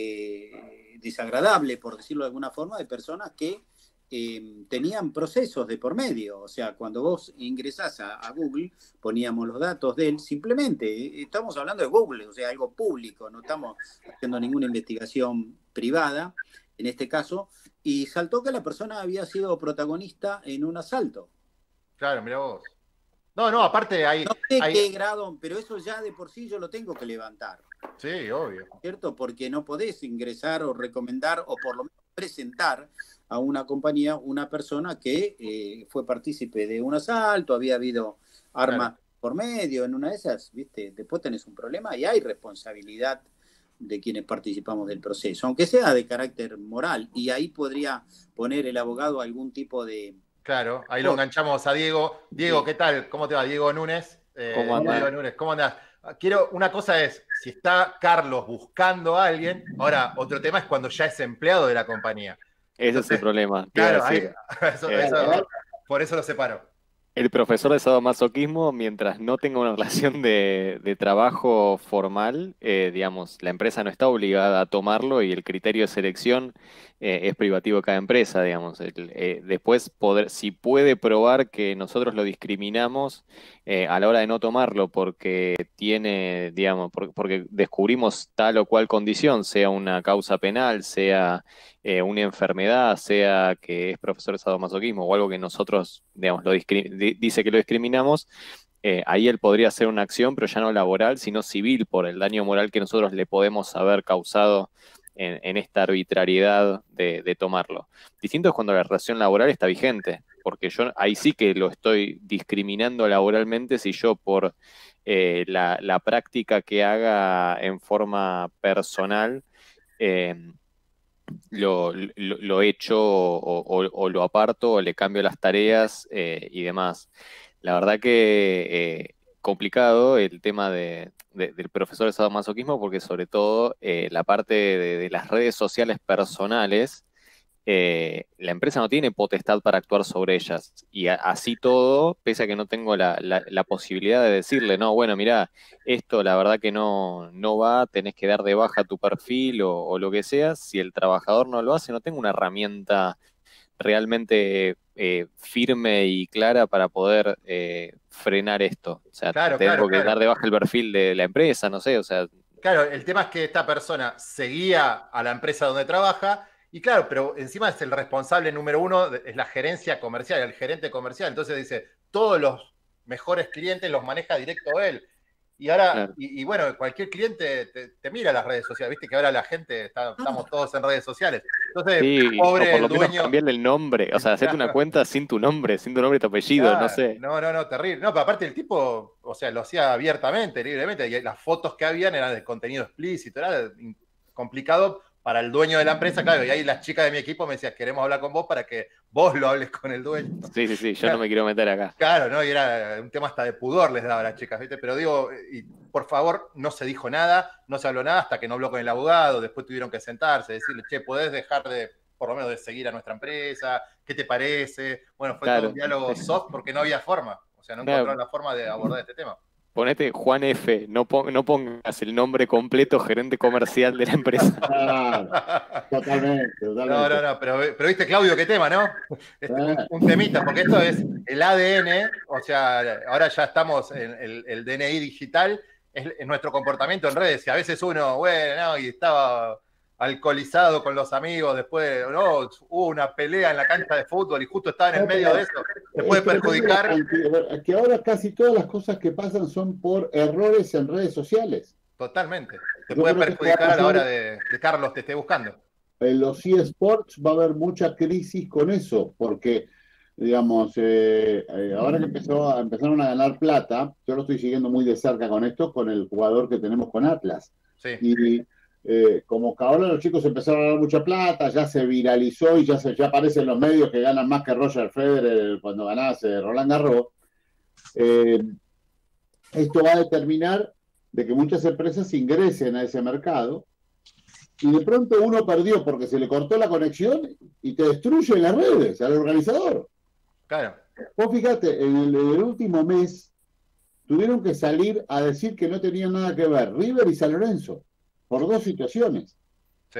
este, desagradable, por decirlo de alguna forma, de personas que eh, tenían procesos de por medio. O sea, cuando vos ingresás a, a Google, poníamos los datos de él, simplemente, estamos hablando de Google, o sea, algo público, no estamos haciendo ninguna investigación privada, en este caso, y saltó que la persona había sido protagonista en un asalto. Claro, mira vos. No, no, aparte hay... No sé hay... qué grado, pero eso ya de por sí yo lo tengo que levantar. Sí, obvio. ¿Cierto? Porque no podés ingresar o recomendar o por lo menos presentar a una compañía una persona que eh, fue partícipe de un asalto, había habido armas claro. por medio, en una de esas, ¿viste? Después tenés un problema y hay responsabilidad de quienes participamos del proceso, aunque sea de carácter moral, y ahí podría poner el abogado algún tipo de... Claro, ahí lo enganchamos a Diego. Diego, ¿qué tal? ¿Cómo te va? Diego Núñez. Eh, ¿Cómo andás? Diego Núñez, ¿cómo andás? Quiero, una cosa es, si está Carlos buscando a alguien, ahora otro tema es cuando ya es empleado de la compañía. Ese Entonces, es el problema. Claro, ahí, eso, eh, eso, por eso lo separo. El profesor de sadomasoquismo, mientras no tenga una relación de, de trabajo formal, eh, digamos, la empresa no está obligada a tomarlo y el criterio de selección eh, es privativo de cada empresa, digamos. El, eh, después, poder, si puede probar que nosotros lo discriminamos eh, a la hora de no tomarlo porque tiene, digamos, por, porque descubrimos tal o cual condición, sea una causa penal, sea eh, una enfermedad, sea que es profesor de sadomasoquismo o algo que nosotros, digamos, lo discriminamos, dice que lo discriminamos, eh, ahí él podría hacer una acción, pero ya no laboral, sino civil, por el daño moral que nosotros le podemos haber causado en, en esta arbitrariedad de, de tomarlo. Distinto es cuando la relación laboral está vigente, porque yo ahí sí que lo estoy discriminando laboralmente si yo por eh, la, la práctica que haga en forma personal eh, Lo, lo, lo echo o, o, o lo aparto o le cambio las tareas eh, y demás. La verdad que eh, complicado el tema de, de, del profesor de sadomasoquismo porque sobre todo eh, la parte de, de las redes sociales personales, eh, la empresa no tiene potestad para actuar sobre ellas y a, así todo, pese a que no tengo la, la, la posibilidad de decirle, no, bueno, mirá, esto la verdad que no, no va, tenés que dar de baja tu perfil o, o lo que sea, si el trabajador no lo hace, no tengo una herramienta realmente eh, firme y clara para poder eh, frenar esto. O sea, claro, tengo claro, que claro. dar de baja el perfil de la empresa, no sé, o sea... Claro, el tema es que esta persona seguía a la empresa donde trabaja Y claro, pero encima es el responsable número uno, es la gerencia comercial, el gerente comercial. Entonces dice, todos los mejores clientes los maneja directo él. Y ahora, claro. y, y bueno, cualquier cliente te, te mira las redes sociales, viste que ahora la gente, está, estamos todos en redes sociales. Entonces, sí, pobre o por lo el menos dueño. Cambiarle el nombre, o sea, hacerte una cuenta sin tu nombre, sin tu nombre y tu apellido, Claro, no sé. No, no, no, terrible. No, pero aparte el tipo, o sea, lo hacía abiertamente, libremente, y las fotos que habían eran de contenido explícito, era complicado para el dueño de la empresa, claro, y ahí las chicas de mi equipo me decían, queremos hablar con vos para que vos lo hables con el dueño. Sí, sí, sí, yo claro. no me quiero meter acá. Claro, ¿no? Y era un tema hasta de pudor les daba a las chicas, ¿viste? Pero digo, y por favor, no se dijo nada, no se habló nada hasta que no habló con el abogado, después tuvieron que sentarse, decirle, che, ¿podés dejar de, por lo menos, de seguir a nuestra empresa? ¿Qué te parece? Bueno, fue claro. todo un diálogo soft porque no había forma, o sea, no claro. encontraron la forma de abordar este tema. Ponete Juan F., no, pon, no pongas el nombre completo gerente comercial de la empresa. Claro, totalmente, totalmente. No, no, no, pero, pero viste, Claudio, qué tema, ¿no? Este, un, un temita, porque esto es el A D N, o sea, ahora ya estamos en el, el D N I digital, es, es nuestro comportamiento en redes, y a veces uno, bueno, no, y estaba alcoholizado con los amigos, después no, hubo una pelea en la cancha de fútbol y justo estaba en el medio de eso, te puede perjudicar. Que, que ahora casi todas las cosas que pasan son por errores en redes sociales. Totalmente, te Yo puede perjudicar a la hora de, de Carlos te esté buscando. En los eSports va a haber mucha crisis con eso, porque, digamos, eh, eh, ahora que empezó a, empezaron a ganar plata, yo lo estoy siguiendo muy de cerca con esto, con el jugador que tenemos con Atlas. Sí. Y Eh, como que ahora los chicos empezaron a ganar mucha plata, ya se viralizó y ya, se, ya aparecen los medios que ganan más que Roger Federer cuando ganase Roland Garros. Eh, esto va a determinar de que muchas empresas ingresen a ese mercado y de pronto uno perdió porque se le cortó la conexión y te destruye las redes al organizador. Claro. Vos fíjate, en el, en el último mes tuvieron que salir a decir que no tenían nada que ver River y San Lorenzo. Por dos situaciones. Sí.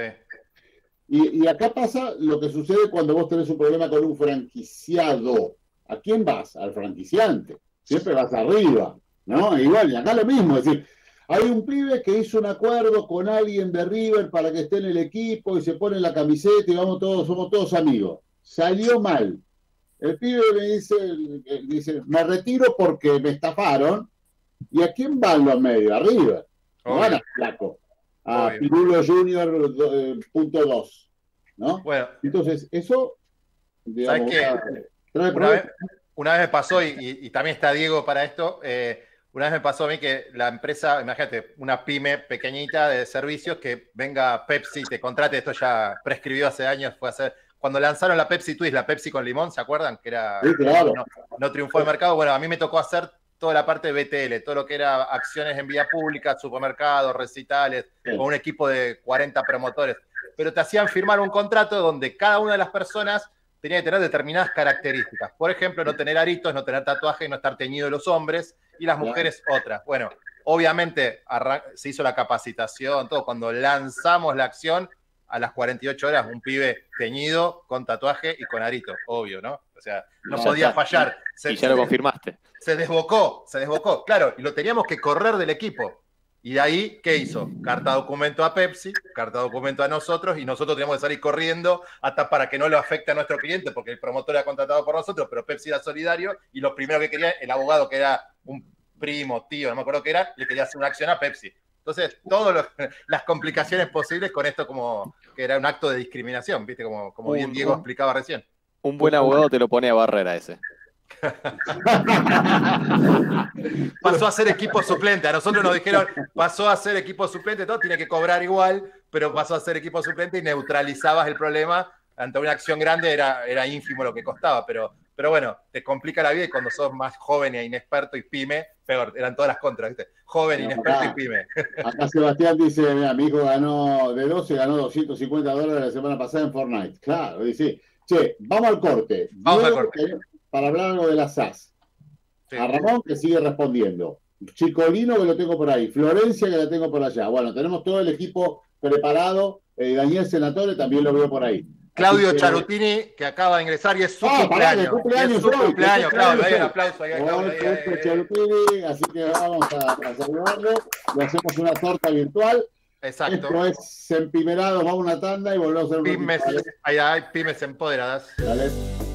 Y, y acá pasa lo que sucede cuando vos tenés un problema con un franquiciado. ¿A quién vas? Al franquiciante. Siempre vas arriba, ¿no? Igual, y acá lo mismo. Es decir, hay un pibe que hizo un acuerdo con alguien de River para que esté en el equipo y se pone la camiseta y vamos todos, somos todos amigos. Salió mal. El pibe me dice, dice, me retiro porque me estafaron. ¿Y a quién van los medios? A River. No van a Flaco. A Pirulo Junior punto dos, ¿no? Bueno, entonces, eso, digamos, ¿sabes qué? Una, una, vez, una vez me pasó, y, y, y también está Diego para esto, eh, una vez me pasó a mí que la empresa, imagínate, una pyme pequeñita de servicios, que venga Pepsi y te contrate, esto ya prescribió hace años, fue hacer, cuando lanzaron la Pepsi Twist, la Pepsi con limón, ¿se acuerdan? Que era, sí, claro. no, no triunfó el mercado. Bueno, a mí me tocó hacer toda la parte de B T L, todo lo que era acciones en vía pública, supermercados, recitales, sí. Con un equipo de cuarenta promotores. Pero te hacían firmar un contrato donde cada una de las personas tenía que tener determinadas características. Por ejemplo, no tener aritos, no tener tatuajes, no estar teñidos los hombres, y las mujeres claro. Otras. Bueno, obviamente se hizo la capacitación, todo. Cuando lanzamos la acción, a las cuarenta y ocho horas, un pibe teñido, con tatuaje y con arito, obvio, ¿no? O sea, no, no podía fallar. Se, y ya lo se, confirmaste. Se desbocó, se desbocó, claro, y lo teníamos que correr del equipo. Y de ahí, ¿qué hizo? Carta documento a Pepsi, carta documento a nosotros, y nosotros teníamos que salir corriendo hasta para que no lo afecte a nuestro cliente, porque el promotor era contratado por nosotros, pero Pepsi era solidario, y lo primero que quería, el abogado, que era un primo, tío, no me acuerdo qué era, le quería hacer una acción a Pepsi. Entonces, todas las complicaciones posibles con esto, como que era un acto de discriminación, ¿viste? Como, como bien Diego explicaba recién. Un buen abogado te lo pone a barrera ese. Pasó a ser equipo suplente. A nosotros nos dijeron, pasó a ser equipo suplente, todo tiene que cobrar igual, pero pasó a ser equipo suplente y neutralizabas el problema. Ante una acción grande era, era ínfimo lo que costaba, pero, pero bueno, te complica la vida, y cuando sos más joven e inexperto y pyme, peor, eran todas las contras, ¿viste? Joven, no, inexperto acá, y pyme. Acá Sebastián dice, mira, mi hijo ganó de doce, ganó doscientos cincuenta dólares la semana pasada en Fortnite. Claro, dice, che, vamos al corte. Vamos al corte. Que, para hablar algo de la S A S. Sí. A Ramón, que sigue respondiendo. Chicolino, que lo tengo por ahí. Florencia, que la tengo por allá. Bueno, tenemos todo el equipo preparado. Eh, Daniel Senatore también lo veo por ahí. Claudio que, Charutini, que acaba de ingresar y es su ah, cumpleaños. cumpleaños. Es su cumpleaños, Claudio. Hay un aplauso ahí, Claudio. Ahí, ahí, Charutini, así que vamos a, a saludarlo. Le hacemos una torta virtual. Exacto. Esto es Empimerados, vamos a una tanda y volvemos a hacer un Pymes, ratito, ¿vale? ahí hay pymes empoderadas. Dale.